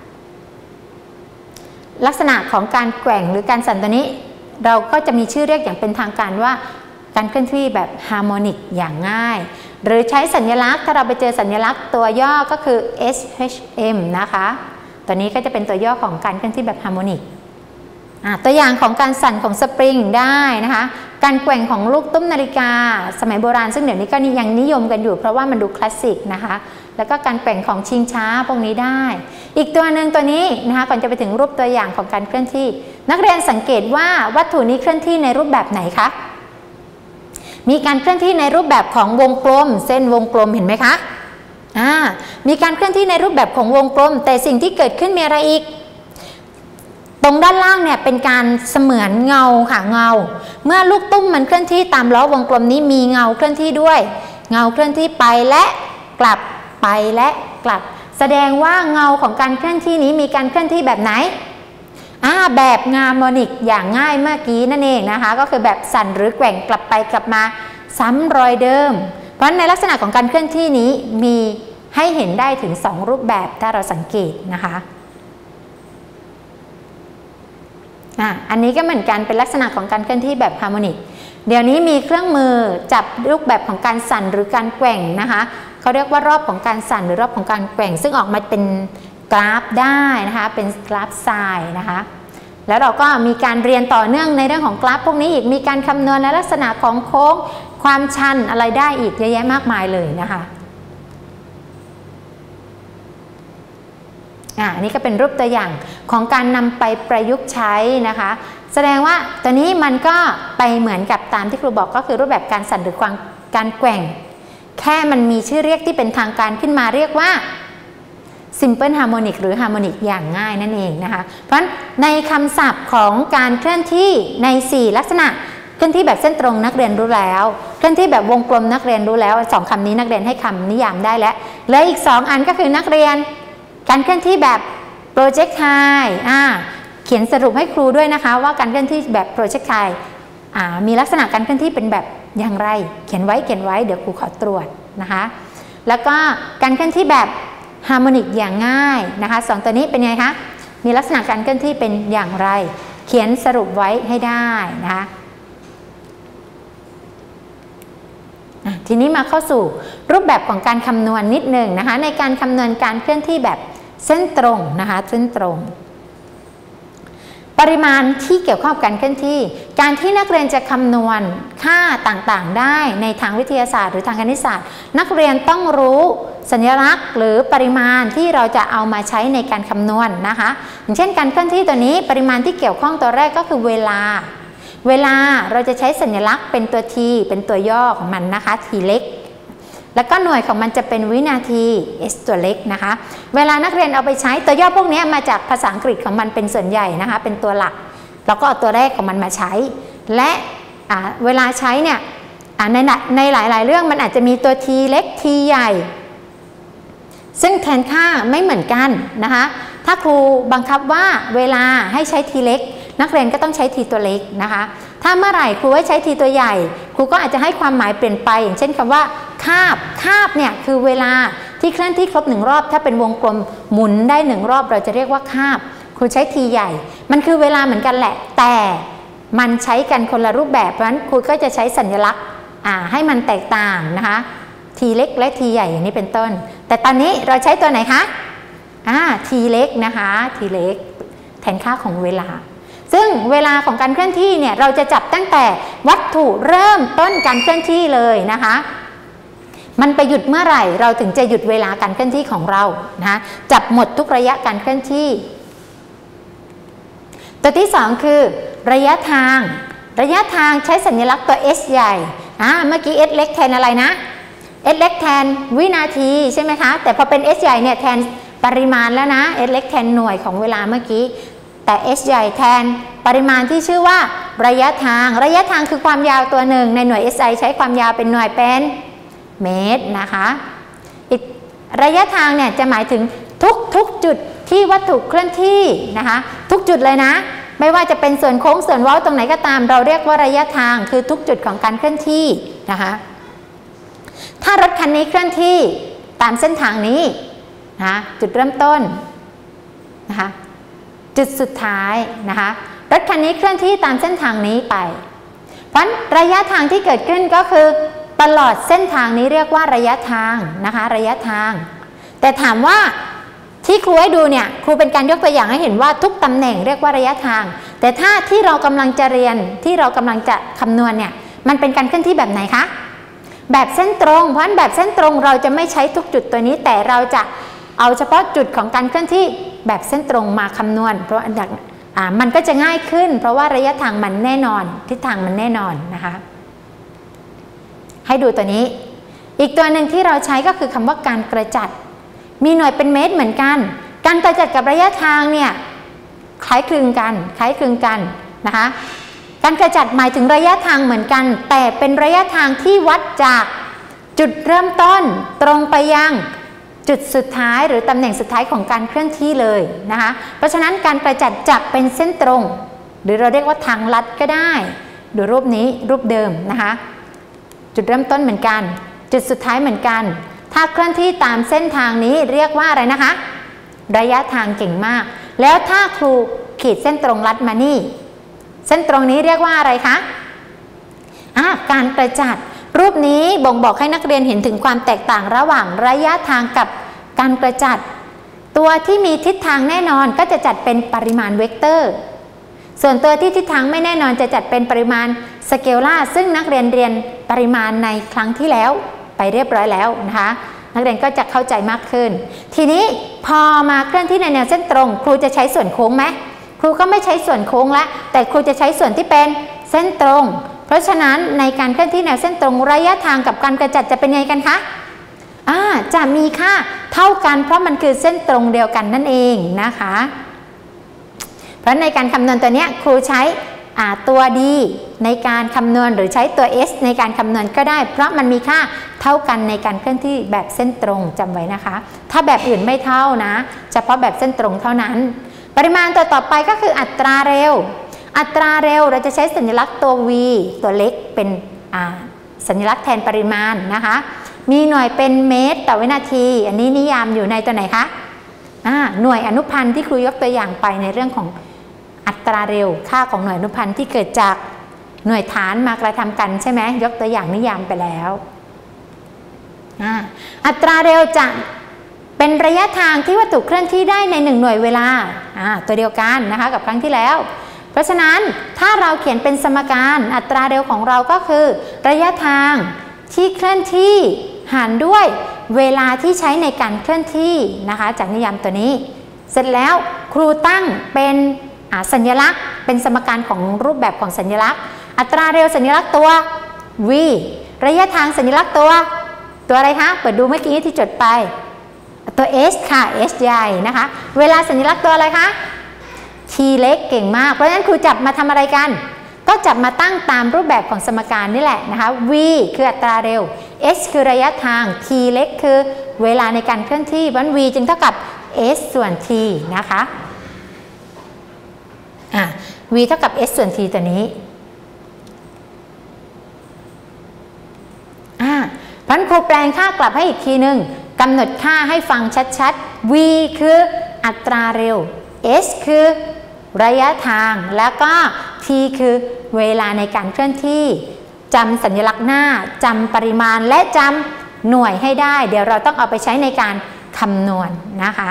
ลักษณะของการแกว่งหรือการสั่นตัวนี้เราก็จะมีชื่อเรียกอย่างเป็นทางการว่าการเคลื่อนที่แบบฮาร์โมนิกอย่างง่ายหรือใช้สัญลักษณ์ถ้าเราไปเจอสัญลักษณ์ตัวย่อก็คือ เอส เอช เอ็ม นะคะตัวนี้ก็จะเป็นตัวย่อของการเคลื่อนที่แบบฮาร์โมนิกตัวอย่างของการสั่นของสปริงได้นะคะการแกว่งของลูกตุ้มนาฬิกาสมัยโบราณซึ่งเดี๋ยวนี้ก็ยังนิยมกันอยู่เพราะว่ามันดูคลาสสิกนะคะแล้วก็การแกว่งของชิงช้าพวกนี้ได้อีกตัวหนึ่งตัวนี้นะคะก่อนจะไปถึงรูปตัวอย่างของการเคลื่อนที่นักเรียนสังเกตว่าวัตถุนี้เคลื่อนที่ในรูปแบบไหนคะมีการเคลื่อนที่ในรูปแบบของวงกลมเส้นวงกลมเห็นไหมคะอ่ามีการเคลื่อนที่ในรูปแบบของวงกลมแต่สิ่งที่เกิดขึ้นมีอะไรอีกตรงด้านล่างเนี่ยเป็นการเสมือนเงาค่ะเงาเมื่อลูกตุ้มมันเคลื่อนที่ตามล้อวงกลมนี้มีเงาเคลื่อนที่ด้วยเงาเคลื่อนที่ไปและกลับไปและกลับแสดงว่าเงาของการเคลื่อนที่นี้มีการเคลื่อนที่แบบไหนอ่าแบบฮาร์โมนิกอย่างง่ายเมื่อกี้นั่นเองนะคะก็คือแบบสั่นหรือแกว่งกลับไปกลับมาซ้ำรอยเดิมเพราะในลักษณะของการเคลื่อนที่นี้มีให้เห็นได้ถึงสองรูปแบบถ้าเราสังเกตนะคะอ่ะอันนี้ก็เหมือนกันเป็นลักษณะของการเคลื่อนที่แบบฮาร์โมนิกเดี๋ยวนี้มีเครื่องมือจับรูปแบบของการสั่นหรือการแกว่งนะคะเขาเรียกว่ารอบของการสั่นหรือรอบของการแกว่งซึ่งออกมาเป็นกราฟได้นะคะเป็นกราฟไซน์นะคะแล้วเราก็มีการเรียนต่อเนื่องในเรื่องของกราฟพวกนี้อีกมีการคำนวณในลักษณะของโค้งความชันอะไรได้อีกเยอะแยะมากมายเลยนะคะอ่านี่ก็เป็นรูปตัวอย่างของการนำไปประยุกต์ใช้นะคะแสดงว่าตัวนี้มันก็ไปเหมือนกับตามที่ครูบอกก็คือรูปแบบการสั่นหรือการแกว่งแค่มันมีชื่อเรียกที่เป็นทางการขึ้นมาเรียกว่า simple harmonic หรือ harmonic อย่างง่ายนั่นเองนะคะเพราะฉะนั้นในคำศัพท์ของการเคลื่อนที่ในสี่ลักษณะเคลื่อนที่แบบเส้นตรงนักเรียนรู้แล้วเคลื่อนที่แบบวงกลมนักเรียนรู้แล้วสองคำนี้นักเรียนให้คำนิยามได้แล้วและอีกสองอันก็คือนักเรียนการเคลื่อนที่แบบ projectile อ่าเขียนสรุปให้ครูด้วยนะคะว่าการเคลื่อนที่แบบ projectile อ่ามีลักษณะการเคลื่อนที่เป็นแบบอย่างไรเขียนไว้เขียนไว้เดี๋ยวครูขอตรวจนะคะแล้วก็การเคลื่อนที่แบบฮาร์โมนิกอย่างง่ายนะคะสองตัวนี้เป็นไงคะมีลักษณะการเคลื่อนที่เป็นอย่างไรเขียนสรุปไว้ให้ได้นะคะทีนี้มาเข้าสู่รูปแบบของการคำนวณนิดหนึ่งนะคะในการคำนวณการเคลื่อนที่แบบเส้นตรงนะคะเส้นตรงปริมาณที่เกี่ยวข้องกับการเคลื่อนที่การที่นักเรียนจะคำนวณค่าต่างๆได้ในทางวิทยาศาสตร์หรือทางคณิตศาสตร์นักเรียนต้องรู้สัญลักษณ์หรือปริมาณที่เราจะเอามาใช้ในการคำนวณนะคะอย่างเช่นการเคลื่อนที่ตัวนี้ปริมาณที่เกี่ยวข้องตัวแรกก็คือเวลาเวลาเราจะใช้สัญลักษณ์เป็นตัว t เป็นตัวย่อของมันนะคะ t เล็กแล้วก็หน่วยของมันจะเป็นวินาที s ตัวเล็กนะคะเวลานักเรียนเอาไปใช้ตัวย่อพวกนี้มาจากภาษาอังกฤษของมันเป็นส่วนใหญ่นะคะเป็นตัวหลักเราก็เอาตัวแรกของมันมาใช้และเวลาใช้เนี่ยในในหลายๆเรื่องมันอาจจะมีตัว t เล็ก t ใหญ่ซึ่งแทนค่าไม่เหมือนกันนะคะถ้าครูบังคับว่าเวลาให้ใช้ t เล็กนักเรียนก็ต้องใช้ t ตัวเล็กนะคะถ้าเมื่อไหร่ครูให้ใช้ t ตัวใหญ่ครูก็อาจจะให้ความหมายเปลี่ยนไปอย่างเช่นคำว่าคาบคาบเนี่ยคือเวลาที่เคลื่อนที่ครบหนึ่งรอบถ้าเป็นวงกลมหมุนได้หนึ่งรอบเราจะเรียกว่าคาบครูใช้ t ใหญ่มันคือเวลาเหมือนกันแหละแต่มันใช้กันคนละรูปแบบเพราะฉะนั้นครูก็จะใช้สัญลักษณ์ให้มันแตกต่างนะคะ t เล็กและ t ใหญ่อย่างนี้เป็นต้นแต่ตอนนี้เราใช้ตัวไหนคะอ่า t เล็กนะคะ t เล็กแทนค่าของเวลาซึ่งเวลาของการเคลื่อนที่เนี่ยเราจะจับตั้งแต่วัตถุเริ่มต้นการเคลื่อนที่เลยนะคะมันไปหยุดเมื่อไหร่เราถึงจะหยุดเวลาการเคลื่อนที่ของเรานะจับหมดทุกระยะการเคลื่อนที่ตัวที่สองคือระยะทางระยะทางใช้สัญลักษณ์ตัว s ใหญ่อ่าเมื่อกี้ s เล็กแทนอะไรนะ s เล็กแทนวินาทีใช่ไหมคะแต่พอเป็น s ใหญ่เนี่ยแทนปริมาณแล้วนะ s เล็กแทนหน่วยของเวลาเมื่อกี้แต่ s ใหญ่แทนปริมาณที่ชื่อว่าระยะทางระยะทางคือความยาวตัวหนึ่งในหน่วย s i ใช้ความยาวเป็นหน่วยเป็นเมตรนะคะอีกระยะทางเนี่ยจะหมายถึงทุกทุกจุดที่วัตถุเคลื่อนที่นะคะทุกจุดเลยนะไม่ว่าจะเป็นส่วนโค้งส่วนเว้าตรงไหนก็ตามเราเรียกว่าระยะทางคือทุกจุดของการเคลื่อนที่นะคะถ้ารถคันนี้เคลื่อนที่ตามเส้นทางนี้นะจุดเริ่มต้นนะคะจุดสุดท้ายนะคะรถคันนี้เคลื่อนที่ตามเส้นทางนี้ไปเพราะระยะทางที่เกิดขึ้นก็คือตลอดเส้นทางนี้เรียกว่าระยะทางนะคะระยะทางแต่ถามว่าที่ครูให้ดูเนี่ยครูเป็นการยกตัวอย่างให้เห็นว่าทุกตำแหน่งเรียกว่าระยะทางแต่ถ้าที่เรากำลังจะเรียนที่เรากำลังจะคำนวณเนี่ยมันเป็นการเคลื่อนที่แบบไหนคะแบบเส้นตรงเพราะฉะนั้นแบบเส้นตรงเราจะไม่ใช้ทุกจุดตัวนี้แต่เราจะเอาเฉพาะจุดของการเคลื่อนที่แบบเส้นตรงมาคำนวณเพราะอันดับอ่ามันก็จะง่ายขึ้นเพราะว่าระยะทางมันแน่นอนทิศทางมันแน่นอนนะคะให้ดูตัวนี้อีกตัวหนึ่งที่เราใช้ก็คือคำว่าการกระจัดมีหน่วยเป็นเมตรเหมือนกันการกระจัดกับระยะทางเนี่ยคล้ายคลึงกันคล้ายคลึงกันนะคะการกระจัดหมายถึงระยะทางเหมือนกันแต่เป็นระยะทางที่วัดจากจุดเริ่มต้นตรงไปยังจุดสุดท้ายหรือตำแหน่งสุดท้ายของการเคลื่อนที่เลยนะคะเพราะฉะนั้นการกระจัดจะเป็นเส้นตรงหรือเราเรียกว่าทางลัดก็ได้ดูรูปนี้รูปเดิมนะคะจุดเริ่มต้นเหมือนกันจุดสุดท้ายเหมือนกันถ้าเคลื่อนที่ตามเส้นทางนี้เรียกว่าอะไรนะคะระยะทางเก่งมากแล้วถ้าครูขีดเส้นตรงลัดมานี่เส้นตรงนี้เรียกว่าอะไรคะอ่ะการกระจัดรูปนี้บ่งบอกให้นักเรียนเห็นถึงความแตกต่างระหว่างระยะทางกับการกระจัดตัวที่มีทิศทางแน่นอนก็จะจัดเป็นปริมาณเวกเตอร์ส่วนตัวที่ทิศทางไม่แน่นอนจะจัดเป็นปริมาณสเกลล่าซึ่งนักเรียนเรียนปริมาณในครั้งที่แล้วไปเรียบร้อยแล้วนะคะนักเรียนก็จะเข้าใจมากขึ้นทีนี้พอมาเคลื่อนที่ในแนวเส้นตรงครูจะใช้ส่วนโค้งไหมครูก็ไม่ใช้ส่วนโค้งละแต่ครูจะใช้ส่วนที่เป็นเส้นตรงเพราะฉะนั้นในการเคลื่อนที่แนวเส้นตรงระยะทางกับการกระจัดจะเป็นไงกันคะอ่าจะมีค่าเท่ากันเพราะมันคือเส้นตรงเดียวกันนั่นเองนะคะเพราะในการคำนวณตัวนี้ครูใช้ตัว d ในการคำนวณหรือใช้ตัว s ในการคำนวณก็ได้เพราะมันมีค่าเท่ากันในการเคลื่อนที่แบบเส้นตรงจำไว้นะคะถ้าแบบอื่นไม่เท่านะเฉพาะแบบเส้นตรงเท่านั้นปริมาณตัวต่อไปก็คืออัตราเร็วอัตราเร็วเราจะใช้สัญลักษณ์ตัว v ตัวเล็กเป็นสัญลักษณ์แทนปริมาณนะคะมีหน่วยเป็นเมตรต่อวินาทีอันนี้นิยามอยู่ในตัวไหนคะหน่วยอนุพันธ์ที่ครูยกตัวอย่างไปในเรื่องของอัตราเร็วค่าของหน่วยอนุพันธ์ที่เกิดจากหน่วยฐานมากระทำกันใช่ไหมยกตัวอย่างนิยามไปแล้วอัตราเร็วจะเป็นระยะทางที่วัตถุเคลื่อนที่ได้ในหนึ่งหน่วยเวลาตัวเดียวกันนะคะกับครั้งที่แล้วเพราะฉะนั้นถ้าเราเขียนเป็นสมการอัตราเร็วของเราก็คือระยะทางที่เคลื่อนที่หารด้วยเวลาที่ใช้ในการเคลื่อนที่นะคะจากนิยามตัวนี้เสร็จแล้วครูตั้งเป็นสัญลักษณ์เป็นสมการของรูปแบบของสัญลักษณ์อัตราเร็วสัญลักษณ์ตัว v ระยะทางสัญลักษณ์ตัวตัวอะไรคะเปิดดูเมื่อกี้ที่จดไปตัว S ค่ะ S ใหญ่นะคะเวลาสัญลักษณ์ตัวอะไรคะ T เล็กเก่งมากเพราะฉะนั้นครูจับมาทำอะไรกันก็จับมาตั้งตามรูปแบบของสมการนี่แหละนะคะ V คืออัตราเร็ว S คือระยะทาง T เล็กคือเวลาในการเคลื่อนที่เพราะฉะนั้น V จึงเท่ากับ S ส่วน T นะคะอ่ะ V เท่ากับ S ส่วน T ตัวนี้อ่ะพันครูแปลงค่ากลับให้อีกทีหนึ่งกำหนดค่าให้ฟังชัดๆ V คืออัตราเร็ว S คือระยะทางแล้วก็ T คือเวลาในการเคลื่อนที่จำสัญลักษณ์หน้าจำปริมาณและจำหน่วยให้ได้เดี๋ยวเราต้องเอาไปใช้ในการคำนวณนะคะ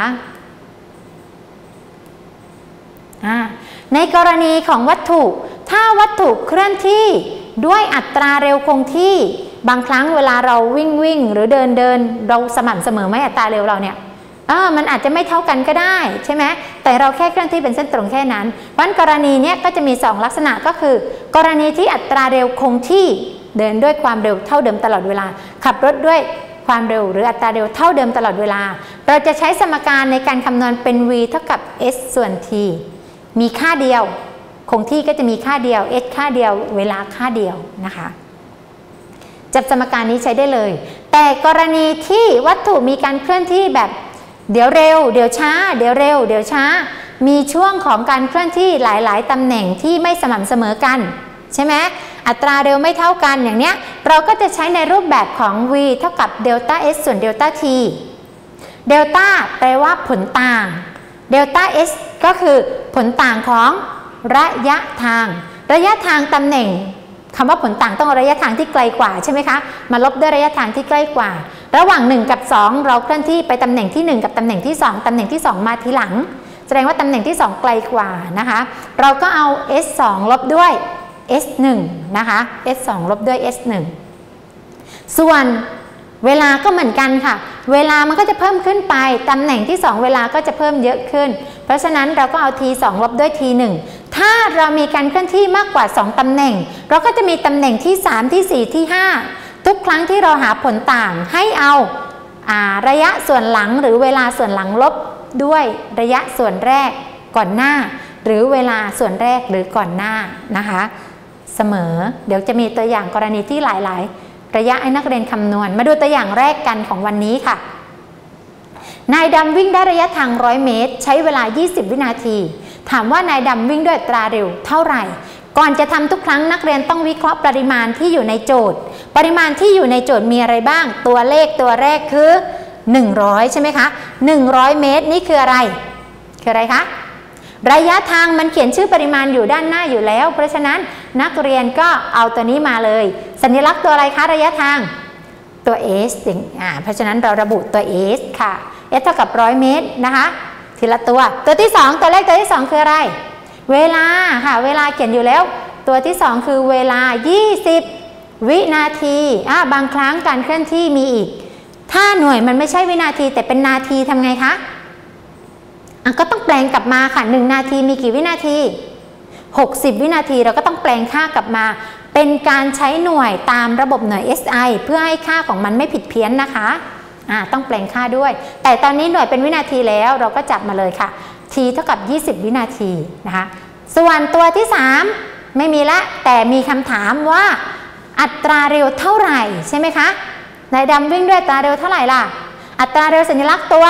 ในกรณีของวัตถุถ้าวัตถุเคลื่อนที่ด้วยอัตราเร็วคงที่บางครั้งเวลาเราวิ่งวิ่งหรือเดินเดินเราสม่ำเสมอไหมอัตราเร็วเราเนี่ยเออมันอาจจะไม่เท่ากันก็ได้ใช่ไหมแต่เราแค่เคลื่อนที่เป็นเส้นตรงแค่นั้นเพราะฉะนั้นกรณีนี้ก็จะมีสองลักษณะก็คือกรณีที่อัตราเร็วคงที่เดินด้วยความเร็วเท่าเดิมตลอดเวลาขับรถด้วยความเร็วหรืออัตราเร็วเท่าเดิมตลอดเวลาเราจะใช้สมการในการคำนวณเป็น v เท่ากับ s ส่วน t มีค่าเดียวคงที่ก็จะมีค่าเดียว s ค่าเดียวเวลาค่าเดียวนะคะจับสมการนี้ใช้ได้เลยแต่กรณีที่วัตถุมีการเคลื่อนที่แบบเดี๋ยวเร็วเดี๋ยวช้าเดี๋ยวเร็วเดี๋ยวช้ามีช่วงของการเคลื่อนที่หลายๆตำแหน่งที่ไม่สม่ำเสมอกันใช่ไหมอัตราเร็วไม่เท่ากันอย่างเนี้ยเราก็จะใช้ในรูปแบบของ v เท่ากับเดลต้า s ส่วนเดลต้า t เดลต้าแปลว่าผลต่างเดลต้า s ก็คือผลต่างของระยะทางระยะทางตำแหน่งคำว่าผลต่างต้องระยะทางที่ไกลกว่าใช่ไหมคะมาลบด้วยระยะทางที่ใกล้กว่าระหว่างหนึ่งกับสองเราเคลื่อนที่ไปตำแหน่งที่หนึ่งกับตำแหน่งที่สองตำแหน่งที่สองมาทีหลังแสดงว่าตำแหน่งที่สองไกลกว่านะคะเราก็เอา s สองลบด้วย s หนึ่ง นะคะ s สองลบด้วย s หนึ่ง ส่วนเวลาก็เหมือนกันค่ะเวลามันก็จะเพิ่มขึ้นไปตำแหน่งที่สองเวลาก็จะเพิ่มเยอะขึ้นเพราะฉะนั้นเราก็เอา t สองลบด้วย t หนึ่ง ถ้าเรามีการเคลื่อนที่มากกว่าสองตำแหน่งเราก็จะมีตำแหน่งที่สามที่สี่ที่ห้าทุกครั้งที่เราหาผลต่างให้เอาอ่าระยะส่วนหลังหรือเวลาส่วนหลังลบด้วยระยะส่วนแรกก่อนหน้าหรือเวลาส่วนแรกหรือก่อนหน้านะคะเสมอเดี๋ยวจะมีตัวอย่างกรณีที่หลายๆระยะให้นักเรียนคำนวณมาดูตัวอย่างแรกกันของวันนี้ค่ะนายดำวิ่งได้ระยะทางหนึ่งร้อยเมตรใช้เวลายี่สิบวินาทีถามว่านายดำวิ่งด้วยอัตราเร็วเท่าไหร่ก่อนจะทำทุกครั้งนักเรียนต้องวิเคราะห์ปริมาณที่อยู่ในโจทย์ปริมาณที่อยู่ในโจทย์มีอะไรบ้างตัวเลขตัวแรกคือหนึ่งร้อยใช่ไหมคะหนึ่งร้อยเมตรนี่คืออะไรคืออะไรคะระยะทางมันเขียนชื่อปริมาณอยู่ด้านหน้าอยู่แล้วเพราะฉะนั้นนักเรียนก็เอาตัวนี้มาเลยสัญลักษณ์ตัวอะไรคะระยะทางตัว s อ่าเพราะฉะนั้นเราระบุตัว s ค่ะ s เท่ากับหนึ่งร้อยเมตรนะคะทีละตัวตัวที่สองตัวเลขตัวที่สองคืออะไรเวลาค่ะเวลาเขียนอยู่แล้วตัวที่สองคือเวลายี่สิบวินาทีอ่าบางครั้งการเคลื่อนที่มีอีกถ้าหน่วยมันไม่ใช่วินาทีแต่เป็นนาทีทำไงคะอ่ะก็ต้องแปลงกลับมาค่ะหนึ่งนาทีมีกี่วินาทีหกสิบวินาทีเราก็ต้องแปลงค่ากลับมาเป็นการใช้หน่วยตามระบบหน่วย เอส ไอ เพื่อให้ค่าของมันไม่ผิดเพี้ยนนะคะอ่าต้องแปลงค่าด้วยแต่ตอนนี้หน่วยเป็นวินาทีแล้วเราก็จับมาเลยค่ะ t เท่ากับยี่สิบวินาทีนะคะส่วนตัวที่สามไม่มีละแต่มีคำถามว่าอัตราเร็วเท่าไหร่ใช่ไหมคะนายดำวิ่งด้วยอัตราเร็วเท่าไหร่ล่ะอัตราเร็วสัญลักษณ์ตัว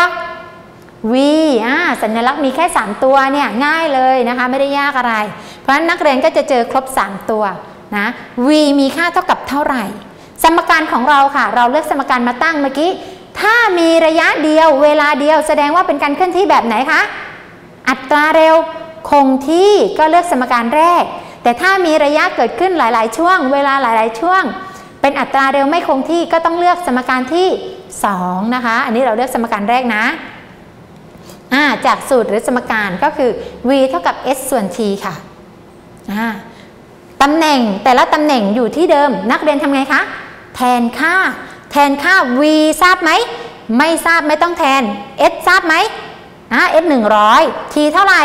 v อ่าสัญลักษณ์มีแค่สามตัวเนี่ยง่ายเลยนะคะไม่ได้ยากอะไรเพราะฉะนั้นนักเรียนก็จะเจอครบสามตัวนะ v มีค่าเท่ากับเท่าไหร่สมการของเราค่ะเราเลือกสมการมาตั้งเมื่อกี้ถ้ามีระยะเดียวเวลาเดียวแสดงว่าเป็นการเคลื่อนที่แบบไหนคะอัตราเร็วคงที่ก็เลือกสมการแรกแต่ถ้ามีระยะเกิดขึ้นหลายๆช่วงเวลาหลายๆช่วงเป็นอัตราเร็วไม่คงที่ก็ต้องเลือกสมการที่สองนะคะอันนี้เราเลือกสมการแรกนะอ่าจากสูตรหรือสมการก็คือ v เท่ากับ s ส่วน t ค่ะอ่าตำแหน่งแต่ละตำแหน่งอยู่ที่เดิมนักเรียนทำไงคะแทนค่าแทนค่า v ทราบไหมไม่ทราบไม่ต้องแทน s ทราบไหมอ่า s หนึ่งร้อย t เท่าไหร่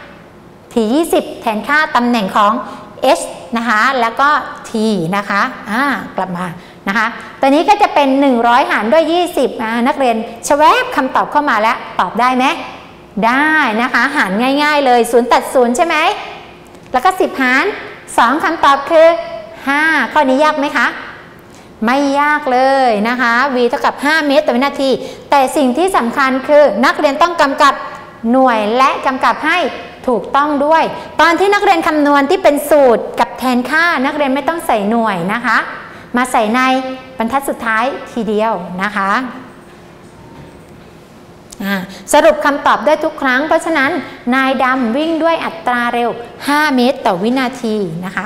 t ยี่สิบแทนค่าตำแหน่งของ h นะคะแล้วก็ t นะคะอ่ากลับมานะคะตัวนี้ก็จะเป็นหนึ่งร้อยหารด้วยยี่สิบนะนักเรียนชแวบคำตอบเข้ามาแล้วตอบได้ไหมได้นะคะหารง่ายๆเลยศูนย์ตัดศูนย์ใช่ไหมแล้วก็สิบหารสองคำตอบคือห้าข้อนี้ยากไหมคะไม่ยากเลยนะคะ v เท่ากับห้าเมตรต่อวินาทีแต่สิ่งที่สำคัญคือนักเรียนต้องกำกับหน่วยและกำกับให้ถูกต้องด้วยตอนที่นักเรียนคำนวณที่เป็นสูตรกับแทนค่านักเรียนไม่ต้องใส่หน่วยนะคะมาใส่ในบรรทัดสุดท้ายทีเดียวนะคะสรุปคำตอบได้ทุกครั้งเพราะฉะนั้นนายดำวิ่งด้วยอัตราเร็วห้าเมตรต่อวินาทีนะคะ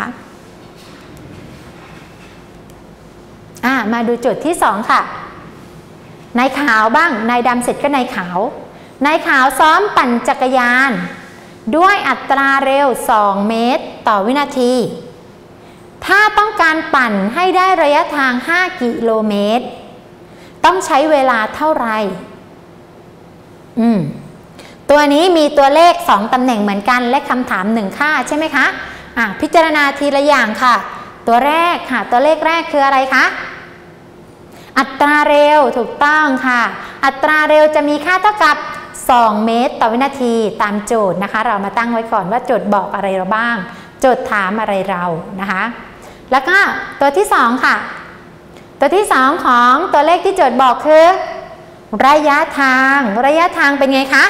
มาดูโจทย์ที่สองค่ะนายขาวบ้างนายดำเสร็จก็นายขาวนายขาวซ้อมปั่นจักรยานด้วยอัตราเร็วสองเมตรต่อวินาทีถ้าต้องการปั่นให้ได้ระยะทางห้ากิโลเมตรต้องใช้เวลาเท่าไหร่อืมตัวนี้มีตัวเลขสองตำแหน่งเหมือนกันและคำถามหนึ่งค่าใช่ไหมคะอ่ะพิจารณาทีละอย่างค่ะตัวแรกค่ะตัวเลขแรกคืออะไรคะอัตราเร็วถูกต้องค่ะอัตราเร็วจะมีค่าเท่ากับสองเมตรต่อวินาทีตามโจทย์นะคะเรามาตั้งไว้ก่อนว่าโจทย์บอกอะไรเราบ้างโจทย์ถามอะไรเรานะคะแล้วก็ตัวที่สองค่ะตัวที่สองของตัวเลขที่โจทย์บอกคือระยะทางระยะทางเป็นไงคะ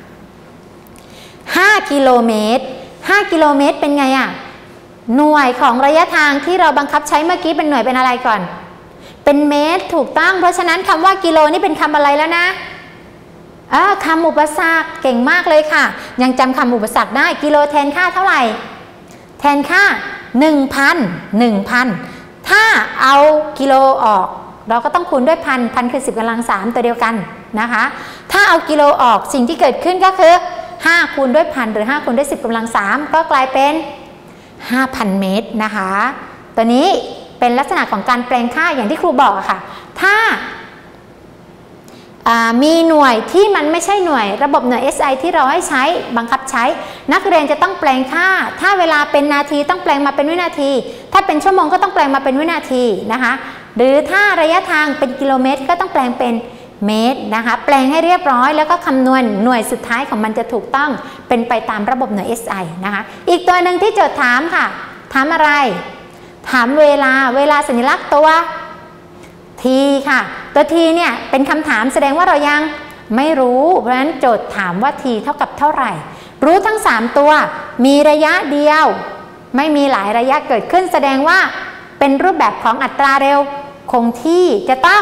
ห้ากิโลเมตรห้ากิโลเมตรเป็นไงอะหน่วยของระยะทางที่เราบังคับใช้เมื่อกี้เป็นหน่วยเป็นอะไรก่อนเป็นเมตรถูกต้องเพราะฉะนั้นคำว่ากิโลนี่เป็นคำอะไรแล้วนะเออคำอุปสรรคเก่งมากเลยค่ะยังจำคำอุปสรรคได้กิโลแทนค่าเท่าไหร่แทนค่า หนึ่งพัน หนึ่งพัน ถ้าเอากิโลออกเราก็ต้องคูณด้วยพันพันคือสิบกำลังสามตัวเดียวกันนะคะถ้าเอากิโลออกสิ่งที่เกิดขึ้นก็คือห้าคูณด้วยพันหรือห้าคูณด้วยสิบกำลังสามก็กลายเป็นห้าพันเมตรนะคะตัวนี้เป็นลักษณะของการแปลงค่าอย่างที่ครูบอกอะค่ะถ้ามีหน่วยที่มันไม่ใช่หน่วยระบบหน่วย เอส ไอ ที่เราให้ใช้บังคับใช้นักเรียนจะต้องแปลงค่าถ้าเวลาเป็นนาทีต้องแปลงมาเป็นวินาทีถ้าเป็นชั่วโมงก็ต้องแปลงมาเป็นวินาทีนะคะหรือถ้าระยะทางเป็นกิโลเมตรก็ต้องแปลงเป็นเมตรนะคะแปลงให้เรียบร้อยแล้วก็คำนวณหน่วยสุดท้ายของมันจะถูกต้องเป็นไปตามระบบหน่วย เอส ไอ นะคะอีกตัวหนึ่งที่โจทย์ถามค่ะถามอะไรถามเวลาเวลาสัญลักษณ์ตัวทีค่ะตัวทีเนี่ยเป็นคำถามแสดงว่าเรายังไม่รู้เพราะฉะนั้นโจทย์ถามว่าทีเท่ากับเท่าไหร่รู้ทั้งสามตัวมีระยะเดียวไม่มีหลายระยะเกิดขึ้นแสดงว่าเป็นรูปแบบของอัตราเร็วคงที่จะต้อง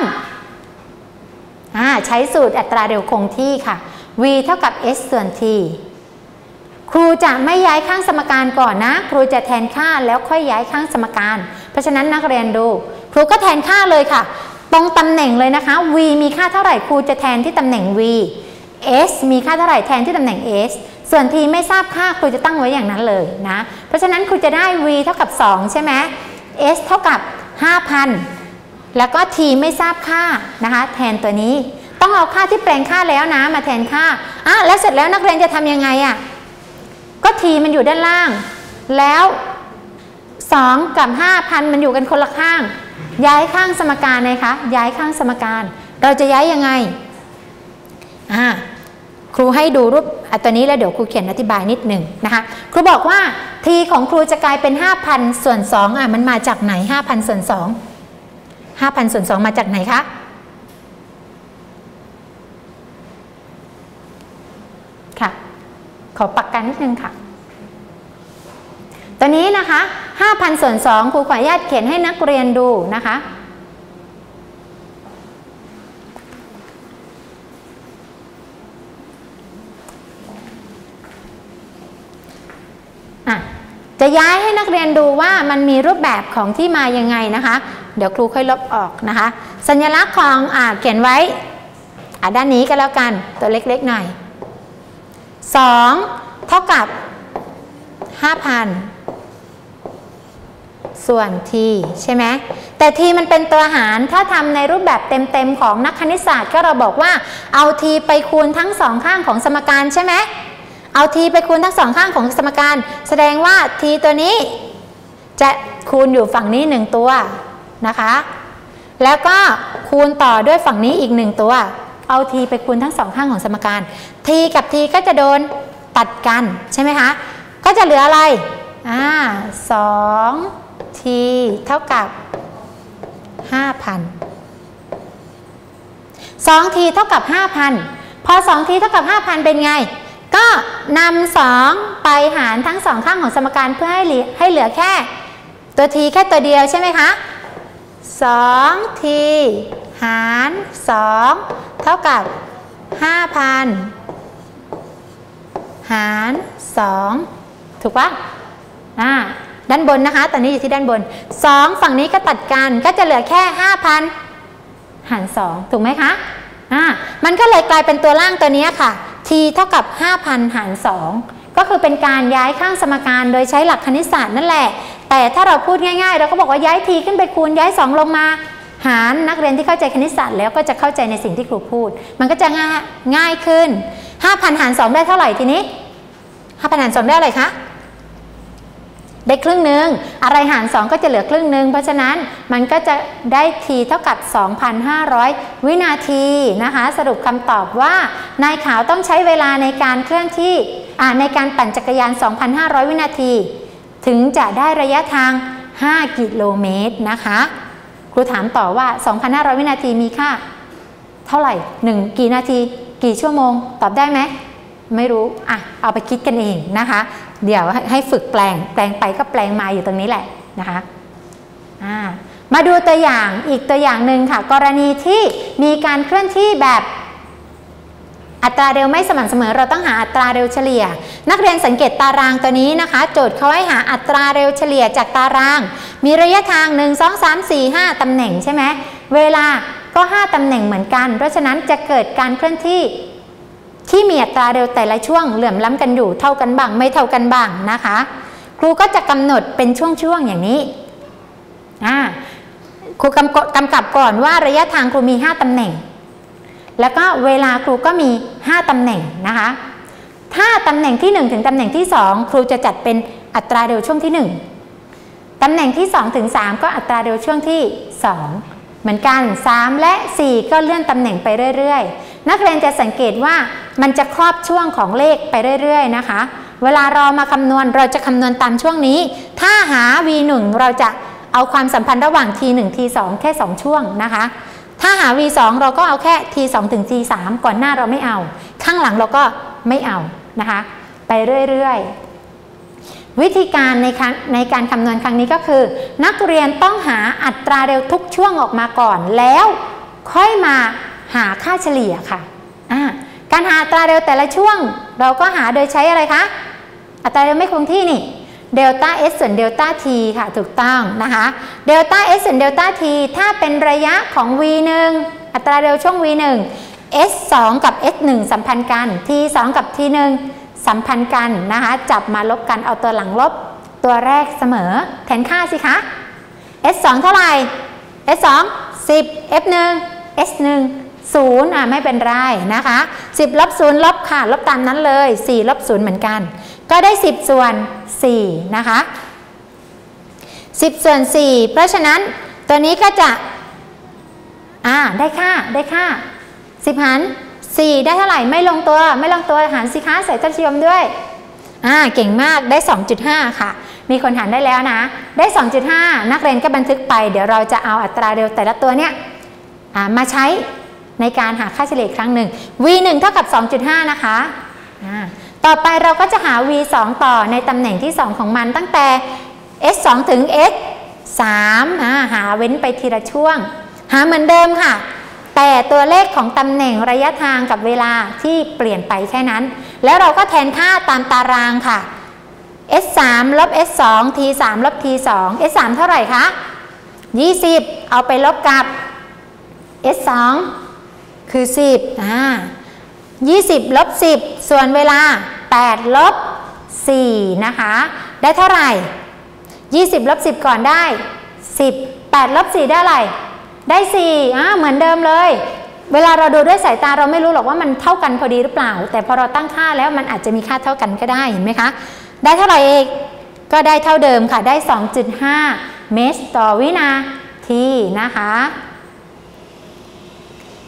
ใช้สูตรอัตราเร็วคงที่ค่ะ v เท่ากับ s ส่วน t ครูจะไม่ย้ายข้างสมการก่อนนะครูจะแทนค่าแล้วค่อยย้ายข้างสมการเพราะฉะนั้นนักเรียนดูครูก็แทนค่าเลยค่ะตรงตำแหน่งเลยนะคะ v มีค่าเท่าไหร่ครูจะแทนที่ตำแหน่ง v s มีค่าเท่าไหร่แทนที่ตำแหน่ง s ส่วน t ไม่ทราบค่าครูจะตั้งไว้อย่างนั้นเลยนะเพราะฉะนั้นครูจะได้ v เท่ากับสองใช่ไหม s เท่ากับ ห้าพัน แล้วก็ t ไม่ทราบค่านะคะแทนตัวนี้ต้องเอาค่าที่แปลงค่าแล้วนะมาแทนค่าอ่ะแล้วเสร็จแล้วนักเรียนจะทำยังไงอ่ะก็ t มันอยู่ด้านล่างแล้วสองกับ ห้าพัน มันอยู่กันคนละข้างย้ายข้างสมการเลยคะย้ายข้างสมการเราจะย้ายยังไงอ่าครูให้ดูรูปตัวนี้แล้วเดี๋ยวครูเขียนอธิบายนิดหนึ่งนะคะครูบอกว่า t ของครูจะกลายเป็น ห้าพัน ส่วนสองอ่ะมันมาจากไหน ห้าพัน ส่วนสอง ห้าพัน ส่วนสองมาจากไหนคะค่ะขอปากกานิดนึงค่ะตัวนี้นะคะ ห้าพัน ส่วนสองครูขออนุญาตเขียนให้นักเรียนดูนะคะอ่ะจะย้ายให้นักเรียนดูว่ามันมีรูปแบบของที่มายังไงนะคะเดี๋ยวครูค่อยลบออกนะคะสัญลักษณ์ของอ่าเขียนไว้อ่ะด้านนี้ก็แล้วกันตัวเล็กๆหน่อยสองเท่ากับ ห้าพัน ส่วน t ใช่ไหมแต่ t มันเป็นตัวหารถ้าทำในรูปแบบเต็มๆของนักคณิตศาสตร์ก็เราบอกว่าเอา t ไปคูณทั้งสองข้างของสมการใช่ไหมเอา t ไปคูณทั้งสองข้างของสมการแสดงว่า t ตัวนี้จะคูณอยู่ฝั่งนี้หนึ่งตัวนะคะแล้วก็คูณต่อด้วยฝั่งนี้อีกหนึ่งตัวเอา t ไปคูณทั้งสองข้างของสมการ t กับ t ก็จะโดนตัดกันใช่ไหมคะก็จะเหลืออะไรอ่าสอง t เท่ากับ ห้าพัน สอง t เท่ากับ ห้าพัน พอ สอง t เท่ากับ ห้าพัน เป็นไงก็นำสองไปหารทั้งสองข้างของสมการเพื่อให้ให้เหลือแค่ตัว t แค่ตัวเดียวใช่ไหมคะสอง t หารสองเท่ากับ ห้าพัน หารสองถูกปะอ่าด้านบนนะคะตอนนี้อยู่ที่ด้านบนสองฝั่งนี้ก็ตัดกันก็จะเหลือแค่ ห้าพัน หารสองถูกไหมคะอ่ามันก็เลยกลายเป็นตัวล่างตัวนี้ค่ะ t เท่ากับ ห้าพัน หารสองก็คือเป็นการย้ายข้างสมการโดยใช้หลักคณิตศาสตร์นั่นแหละแต่ถ้าเราพูดง่ายๆเราก็บอกว่าย้าย t ขึ้นไปคูณย้ายสองลงมาหารนักเรียนที่เข้าใจคณิตศาสตร์แล้วก็จะเข้าใจในสิ่งที่ครูพูดมันก็จะง่ายง่ายขึ้น ห้าพัน หารสองได้เท่าไหร่ทีนี้ ห้าพัน หารสองได้อะไรคะได้ครึ่งหนึ่งอะไรหารสองก็จะเหลือครึ่งหนึ่งเพราะฉะนั้นมันก็จะได้ t เท่ากับ สองพันห้าร้อย วินาทีนะคะสรุปคำตอบว่านายขาวต้องใช้เวลาในการเคลื่อนที่ในการปั่นจักรยาน สองพันห้าร้อย วินาทีถึงจะได้ระยะทางห้ากิโลเมตรนะคะครูถามต่อว่า สองพันห้าร้อย วินาทีมีค่าเท่าไหร่หนึ่งกี่นาทีกี่ชั่วโมงตอบได้ไหมไม่รู้อ่ะเอาไปคิดกันเองนะคะเดี๋ยวให้ฝึกแปลงแปลงไปก็แปลงมาอยู่ตรงนี้แหละนะคะอ่ามาดูตัวอย่างอีกตัวอย่างหนึ่งค่ะกรณีที่มีการเคลื่อนที่แบบอัตราเร็วไม่สม่ำเสมอเราต้องหาอัตราเร็วเฉลี่ยนักเรียนสังเกตตารางตัวนี้นะคะโจทย์เขาให้หาอัตราเร็วเฉลี่ยจากตารางมีระยะทางหนึ่ง สอง สาม สี่ ห้าตำแหน่งใช่ไหมเวลาก็ห้าตำแหน่งเหมือนกันเพราะฉะนั้นจะเกิดการเคลื่อนที่ที่มีอัตราเร็วแต่ละช่วงเหลื่อมล้ำกันอยู่เท่ากันบ้างไม่เท่ากันบ้างนะคะครูก็จะกำหนดเป็นช่วงๆอย่างนี้อ่าครูกำกำกับก่อนว่าระยะทางครูมีห้าตำแหน่งแล้วก็เวลาครูก็มีห้าตำแหน่งนะคะถ้าตำแหน่งที่หนึ่งถึงตำแหน่งที่สองครูจะจัดเป็นอัตราเร็วช่วงที่หนึ่งตำแหน่งที่สองถึงสามก็อัตราเร็วช่วงที่สองเหมือนกันสามและสี่ก็เลื่อนตำแหน่งไปเรื่อยๆนักเรียนจะสังเกตว่ามันจะครอบช่วงของเลขไปเรื่อยๆนะคะเวลาเรามาคำนวณเราจะคำนวณตามช่วงนี้ถ้าหา วี หนึ่ง เราจะเอาความสัมพันธ์ระหว่าง ที หนึ่ง ที สอง แค่สองช่วงนะคะถ้าหา วี สอง เราก็เอาแค่ ที สอง ถึง ที สาม ก่อนหน้าเราไม่เอาข้างหลังเราก็ไม่เอานะคะไปเรื่อยๆวิธีการในการในการคำนวณครั้งนี้ก็คือนักเรียนต้องหาอัตราเร็วทุกช่วงออกมาก่อนแล้วค่อยมาหาค่าเฉลี่ยค่ะอ่าการหาอัตราเร็วแต่ละช่วงเราก็หาโดยใช้อะไรคะอัตราเร็วไม่คงที่นี่เดลต้า s ส่วนเดลต้า t ค่ะถูกต้องนะคะเดลต้า s ส่วนเดลต้า t ถ้าเป็นระยะของ วี หนึ่ง อัตราเร็วช่วง วี หนึ่ง เอส สอง กับ เอส หนึ่ง สัมพันธ์กัน ที สอง กับ ที หนึ่ง สัมพันธ์กันนะคะจับมาลบกันเอาตัวหลังลบตัวแรกเสมอแทนค่าสิคะ เอส สอง เท่าไหร่ เอส สอง สิบ เอฟ หนึ่ง เอส หนึ่ง ศูนย์อ่ะไม่เป็นไรนะคะสิบลบศูนย์ลบค่ะลบตามนั้นเลยสี่ลบศูนย์เหมือนกันก็ได้สิบส่วนสี่นะคะสิบส่วนสี่เพราะฉะนั้นตัวนี้ก็จะอ่าได้ค่าได้ค่าสิบหารสี่ได้เท่าไหร่ไม่ลงตัวไม่ลงตัวหารสิคะใส่ทศนิยมด้วยอ่าเก่งมากได้ สองจุดห้า ค่ะมีคนหารได้แล้วนะได้ สองจุดห้า นักเรียนก็บันทึกไปเดี๋ยวเราจะเอาอัตราเร็วแต่ละตัวเนี้ยอ่ามาใช้ในการหาค่าเฉลี่ยครั้งหนึ่ง วี หนึ่ง เท่ากับ สองจุดห้า นะคะอ่าต่อไปเราก็จะหา วี สอง ต่อในตำแหน่งที่สองของมันตั้งแต่ เอส สอง ถึง เอส สาม อ่าหาเว้นไปทีละช่วงหาเหมือนเดิมค่ะแต่ตัวเลขของตำแหน่งระยะทางกับเวลาที่เปลี่ยนไปแค่นั้นแล้วเราก็แทนค่าตามตารางค่ะ เอส สาม ลบ เอส สอง ที สาม ลบ ที สอง เอส สาม เท่าไหร่คะยี่สิบเอาไปลบกับ เอส สอง คือสิบอ่ายี่สิบลบสิบส่วนเวลาแปดลบสี่นะคะได้เท่าไหร่ยี่สิบลบสิบก่อนได้สิบ แปดลบสี่ได้อะไรได้สี่อ่าเหมือนเดิมเลยเวลาเราดูด้วยสายตาเราไม่รู้หรอกว่ามันเท่ากันพอดีหรือเปล่าแต่พอเราตั้งค่าแล้วมันอาจจะมีค่าเท่ากันก็ได้เห็นไหมคะได้เท่าไหร่เองก็ได้เท่าเดิมค่ะได้ สองจุดห้า เมตรต่อวินาทีนะคะ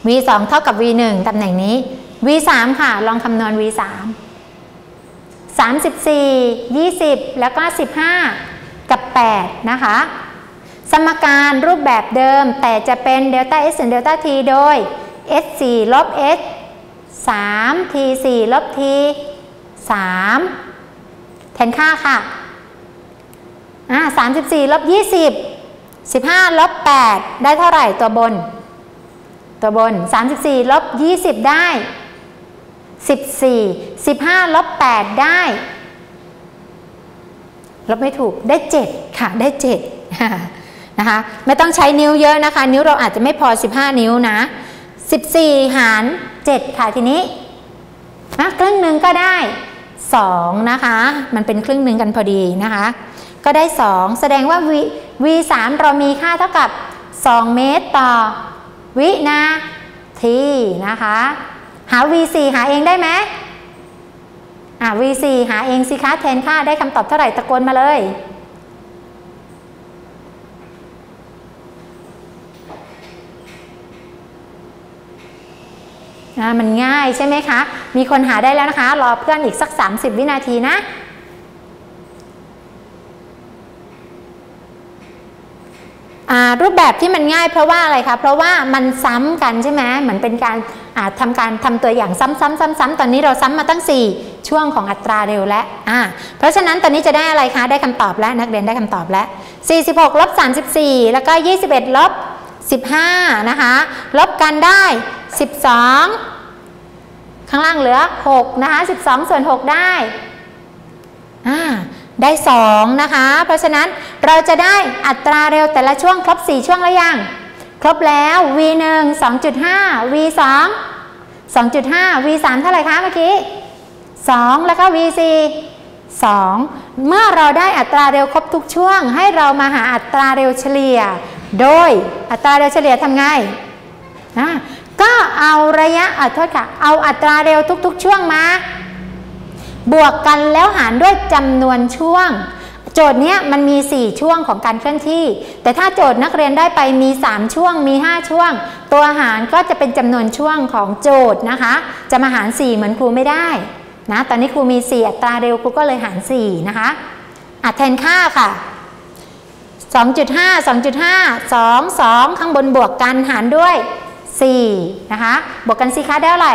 วี สอง เท่ากับ วี หนึ่ง ตำแหน่งนี้ วี สาม ค่ะลองคำนวณ วี สาม สามสิบสี่ ยี่สิบแล้วก็สิบห้ากับแปดนะคะสมการรูปแบบเดิมแต่จะเป็นเดลต้า S ส่วนเดลต้า T โดย เอส สี่ ลบ S สาม ที สี่ ลบ T สามแทนค่าค่ะอ่าสามสิบสี่ ลบ ยี่สิบ สิบห้า ลบ แปดได้เท่าไหร่ตัวบนตัวบนสามสิบสี่ ลบ ยี่สิบได้สิบสี่ สิบห้า ลบ แปดได้ลบไม่ถูกได้เจ็ดค่ะได้เจ็ดนะคะไม่ต้องใช้นิ้วเยอะนะคะนิ้วเราอาจจะไม่พอสิบห้านิ้วนะสิบสี่หารเจ็ดค่ะทีนี้นะครึ่งหนึ่งก็ได้สองนะคะมันเป็นครึ่งหนึ่งกันพอดีนะคะก็ได้สองแสดงว่า v v สามเรามีค่าเท่ากับสองเมตรต่อวินาทีนะคะหา v สี่หาเองได้ไหมอ่า v สี่หาเองสิคะแทนค่าได้คำตอบเท่าไหร่ตะโกนมาเลยอ่ามันง่ายใช่ไหมคะมีคนหาได้แล้วนะคะรอเพื่อนอีกสักสามสิบวินาทีนะรูปแบบที่มันง่ายเพราะว่าอะไรคะเพราะว่ามันซ้ำกันใช่ไหมเหมือนเป็นการทำการทำตัวอย่างซ้ำๆๆๆตอนนี้เราซ้ำมาตั้งสี่ช่วงของอัตราเร็วแล้วอ่าเพราะฉะนั้นตอนนี้จะได้อะไรคะได้คำตอบแล้วนักเรียนได้คำตอบแล้วสี่สิบหกลบสามสิบสี่แล้วก็ยี่สิบเอ็ดลบสิบห้านะคะลบกันได้สิบสองข้างล่างเหลือหกนะคะสิบสองส่วนหกได้อ่าได้สองนะคะเพราะฉะนั้นเราจะได้อัตราเร็วแต่ละช่วงครบสี่ช่วงแล้วยังครบแล้ว วี หนึ่ง สองจุดห้า วี สอง สองจุดห้า วี สาม เท่าไหร่คะเมื่อกี้สองแล้วก็ วี สี่ สองเมื่อเราได้อัตราเร็วครบทุกช่วงให้เรามาหาอัตราเร็วเฉลี่ยโดยอัตราเร็วเฉลี่ยทำไงอ่ะก็เอาระยะอ่ะโทษค่ะเอาอัตราเร็วทุกๆช่วงมาบวกกันแล้วหารด้วยจำนวนช่วงโจทย์นี้มันมีสี่ช่วงของการเคลื่อนที่แต่ถ้าโจทย์นักเรียนได้ไปมีสามช่วงมีห้าช่วงตัวหารก็จะเป็นจำนวนช่วงของโจทย์นะคะจะมาหารสี่เหมือนครูไม่ได้นะตอนนี้ครูมีสี่อัตราเร็วครูก็เลยหารสี่นะคะอ่ะแทนค่าค่ะ สองจุดห้า สองจุดห้า สอง สองข้างบนบวกกันหารด้วยสี่นะคะบวกกันสิคะได้เท่าไหร่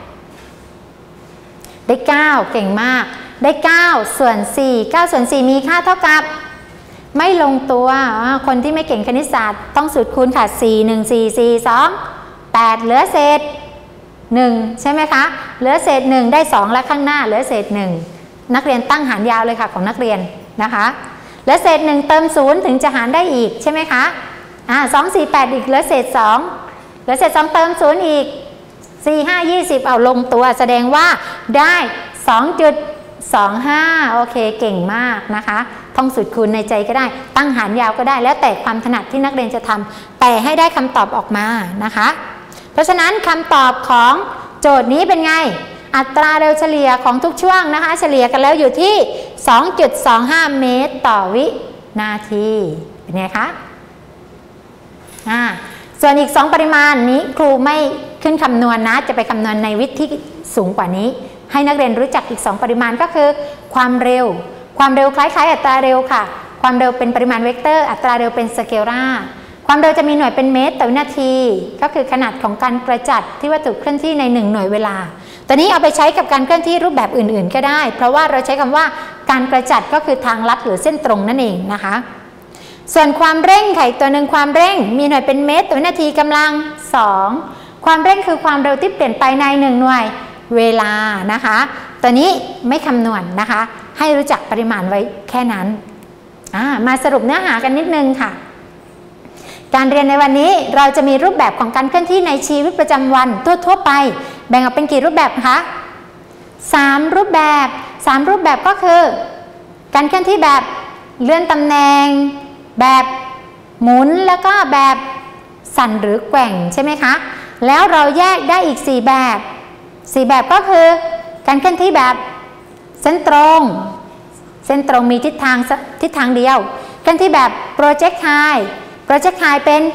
ได้เก้าเก่งมากได้เก้าส่วนสี่เก้าส่วนสี่มีค่าเท่ากับไม่ลงตัวคนที่ไม่เก่งคณิตศาสตร์ต้องสูตรคูณค่ะสี่ หนึ่ง สี่ สี่ สอง แปดเหลือเศษหนึ่งใช่ไหมคะเหลือเศษหนึ่งได้สองและข้างหน้าเหลือเศษหนึ่งนักเรียนตั้งหารยาวเลยค่ะของนักเรียนนะคะเหลือเศษหนึ่งเติมศูนย์ถึงจะหารได้อีกใช่ไหมคะอ่าสอง สี่ แปดอีกเหลือเศษสองเหลือเศษสองเติมศูนย์อีกสี่ ห้า ยี่สิบเอาลงตัวแสดงว่าได้ สองจุดสองห้า โอเคเก่งมากนะคะท่องสูตรคูณในใจก็ได้ตั้งหารยาวก็ได้แล้วแต่ความถนัดที่นักเรียนจะทำแต่ให้ได้คำตอบออกมานะคะเพราะฉะนั้นคำตอบของโจทย์นี้เป็นไงอัตราเร็วเฉลี่ยของทุกช่วงนะคะเฉลี่ยกันแล้วอยู่ที่ สองจุดสองห้า เมตรต่อวินาทีเป็นไงคะอ่าส่วนอีกสองปริมาณนี้ครูไม่ขึ้นคำนวณนะจะไปคำนวณในวิธีที่สูงกว่านี้ให้นักเรียนรู้จักอีกสองปริมาณก็คือความเร็วความเร็วคล้ายๆอัตราเร็วค่ะความเร็วเป็นปริมาณเวกเตอร์อัตราเร็วเป็นสเกลาร์ความเร็วจะมีหน่วยเป็นเมตรต่อวินาทีก็คือขนาดของการกระจัดที่วัตถุเคลื่อนที่ในหนึ่งหน่วยเวลาตอนนี้เอาไปใช้กับการเคลื่อนที่รูปแบบอื่นๆก็ได้เพราะว่าเราใช้คำว่าการกระจัดก็คือทางลัดหรือเส้นตรงนั่นเองนะคะส่วนความเร่งค่ะตัวหนึ่งความเร่งมีหน่วยเป็นเมตรต่อวินาทีกำลังสองความเร่งคือความเร็วที่เปลี่ยนไปในหนึ่งหน่วยเวลานะคะตัวนี้ไม่คำนวณนะคะให้รู้จักปริมาณไว้แค่นั้นมาสรุปเนื้อหากันนิดนึงค่ะการเรียนในวันนี้เราจะมีรูปแบบของการเคลื่อนที่ในชีวิตประจำวันทั่วๆไปแบ่งออกเป็นกี่รูปแบบคะสามรูปแบบสามรูปแบบก็คือการเคลื่อนที่แบบเลื่อนตำแหน่งแบบหมุนแล้วก็แบบสั่นหรือแกว่งใช่ไหมคะแล้วเราแยกได้อีกสี่แบบสี่แบบก็คือการเคลื่อนที่แบบเส้นตรงเส้นตรงมีทิศทางทิศทางเดียวเคลื่อนที่แบบโปรเจกไทล์โปรเจกไทล์เป็น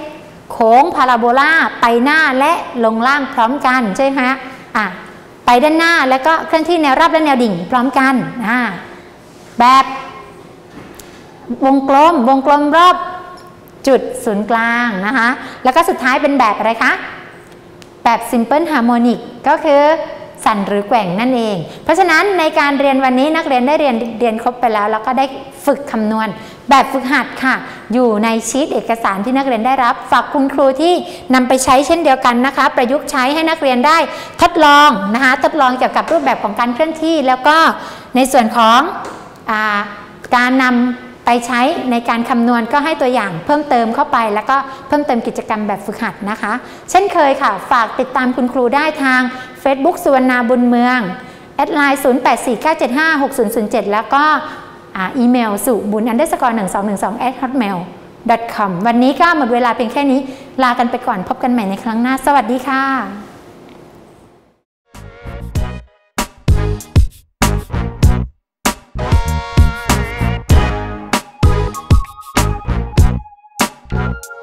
โค้งพาราโบลาไปหน้าและลงล่างพร้อมกันใช่ไหมคะอ่ะไปด้านหน้าแล้วก็เคลื่อนที่แนวราบและแนวดิ่งพร้อมกันอ่าแบบวงกลมวงกลมรอบจุดศูนย์กลางนะคะแล้วก็สุดท้ายเป็นแบบอะไรคะแบบ simple harmonic ก็คือสั่นหรือแกว่งนั่นเองเพราะฉะนั้นในการเรียนวันนี้นักเรียนได้เรียนเรียนครบไปแล้วแล้วก็ได้ฝึกคำนวณแบบฝึกหัดค่ะอยู่ในชีทเอกสารที่นักเรียนได้รับฝากคุณครูที่นำไปใช้เช่นเดียวกันนะคะประยุกต์ใช้ให้นักเรียนได้ทดลองนะคะทดลองเกี่ยวกับรูปแบบของการเคลื่อนที่แล้วก็ในส่วนของอ่าการนำไปใช้ในการคำนวณก็ให้ตัวอย่างเพิ่มเติมเข้าไปแล้วก็เพิ่มเติมกิจกรรมแบบฝึกหัดนะคะเช่นเคยค่ะฝากติดตามคุณครูได้ทาง Facebook สุวรรณาบุญเมืองแอดไลน์ศูนย์ แปด สี่ เก้า เจ็ด ห้า หก ศูนย์ ศูนย์ เจ็ดแล้วก็อีเมลสู่บุญ อันเดอร์สกอร์ หนึ่ง สอง หนึ่ง สอง แอท ฮอตเมล ดอท คอม วันนี้ก็หมดเวลาเพียงแค่นี้ลากันไปก่อนพบกันใหม่ในครั้งหน้าสวัสดีค่ะ you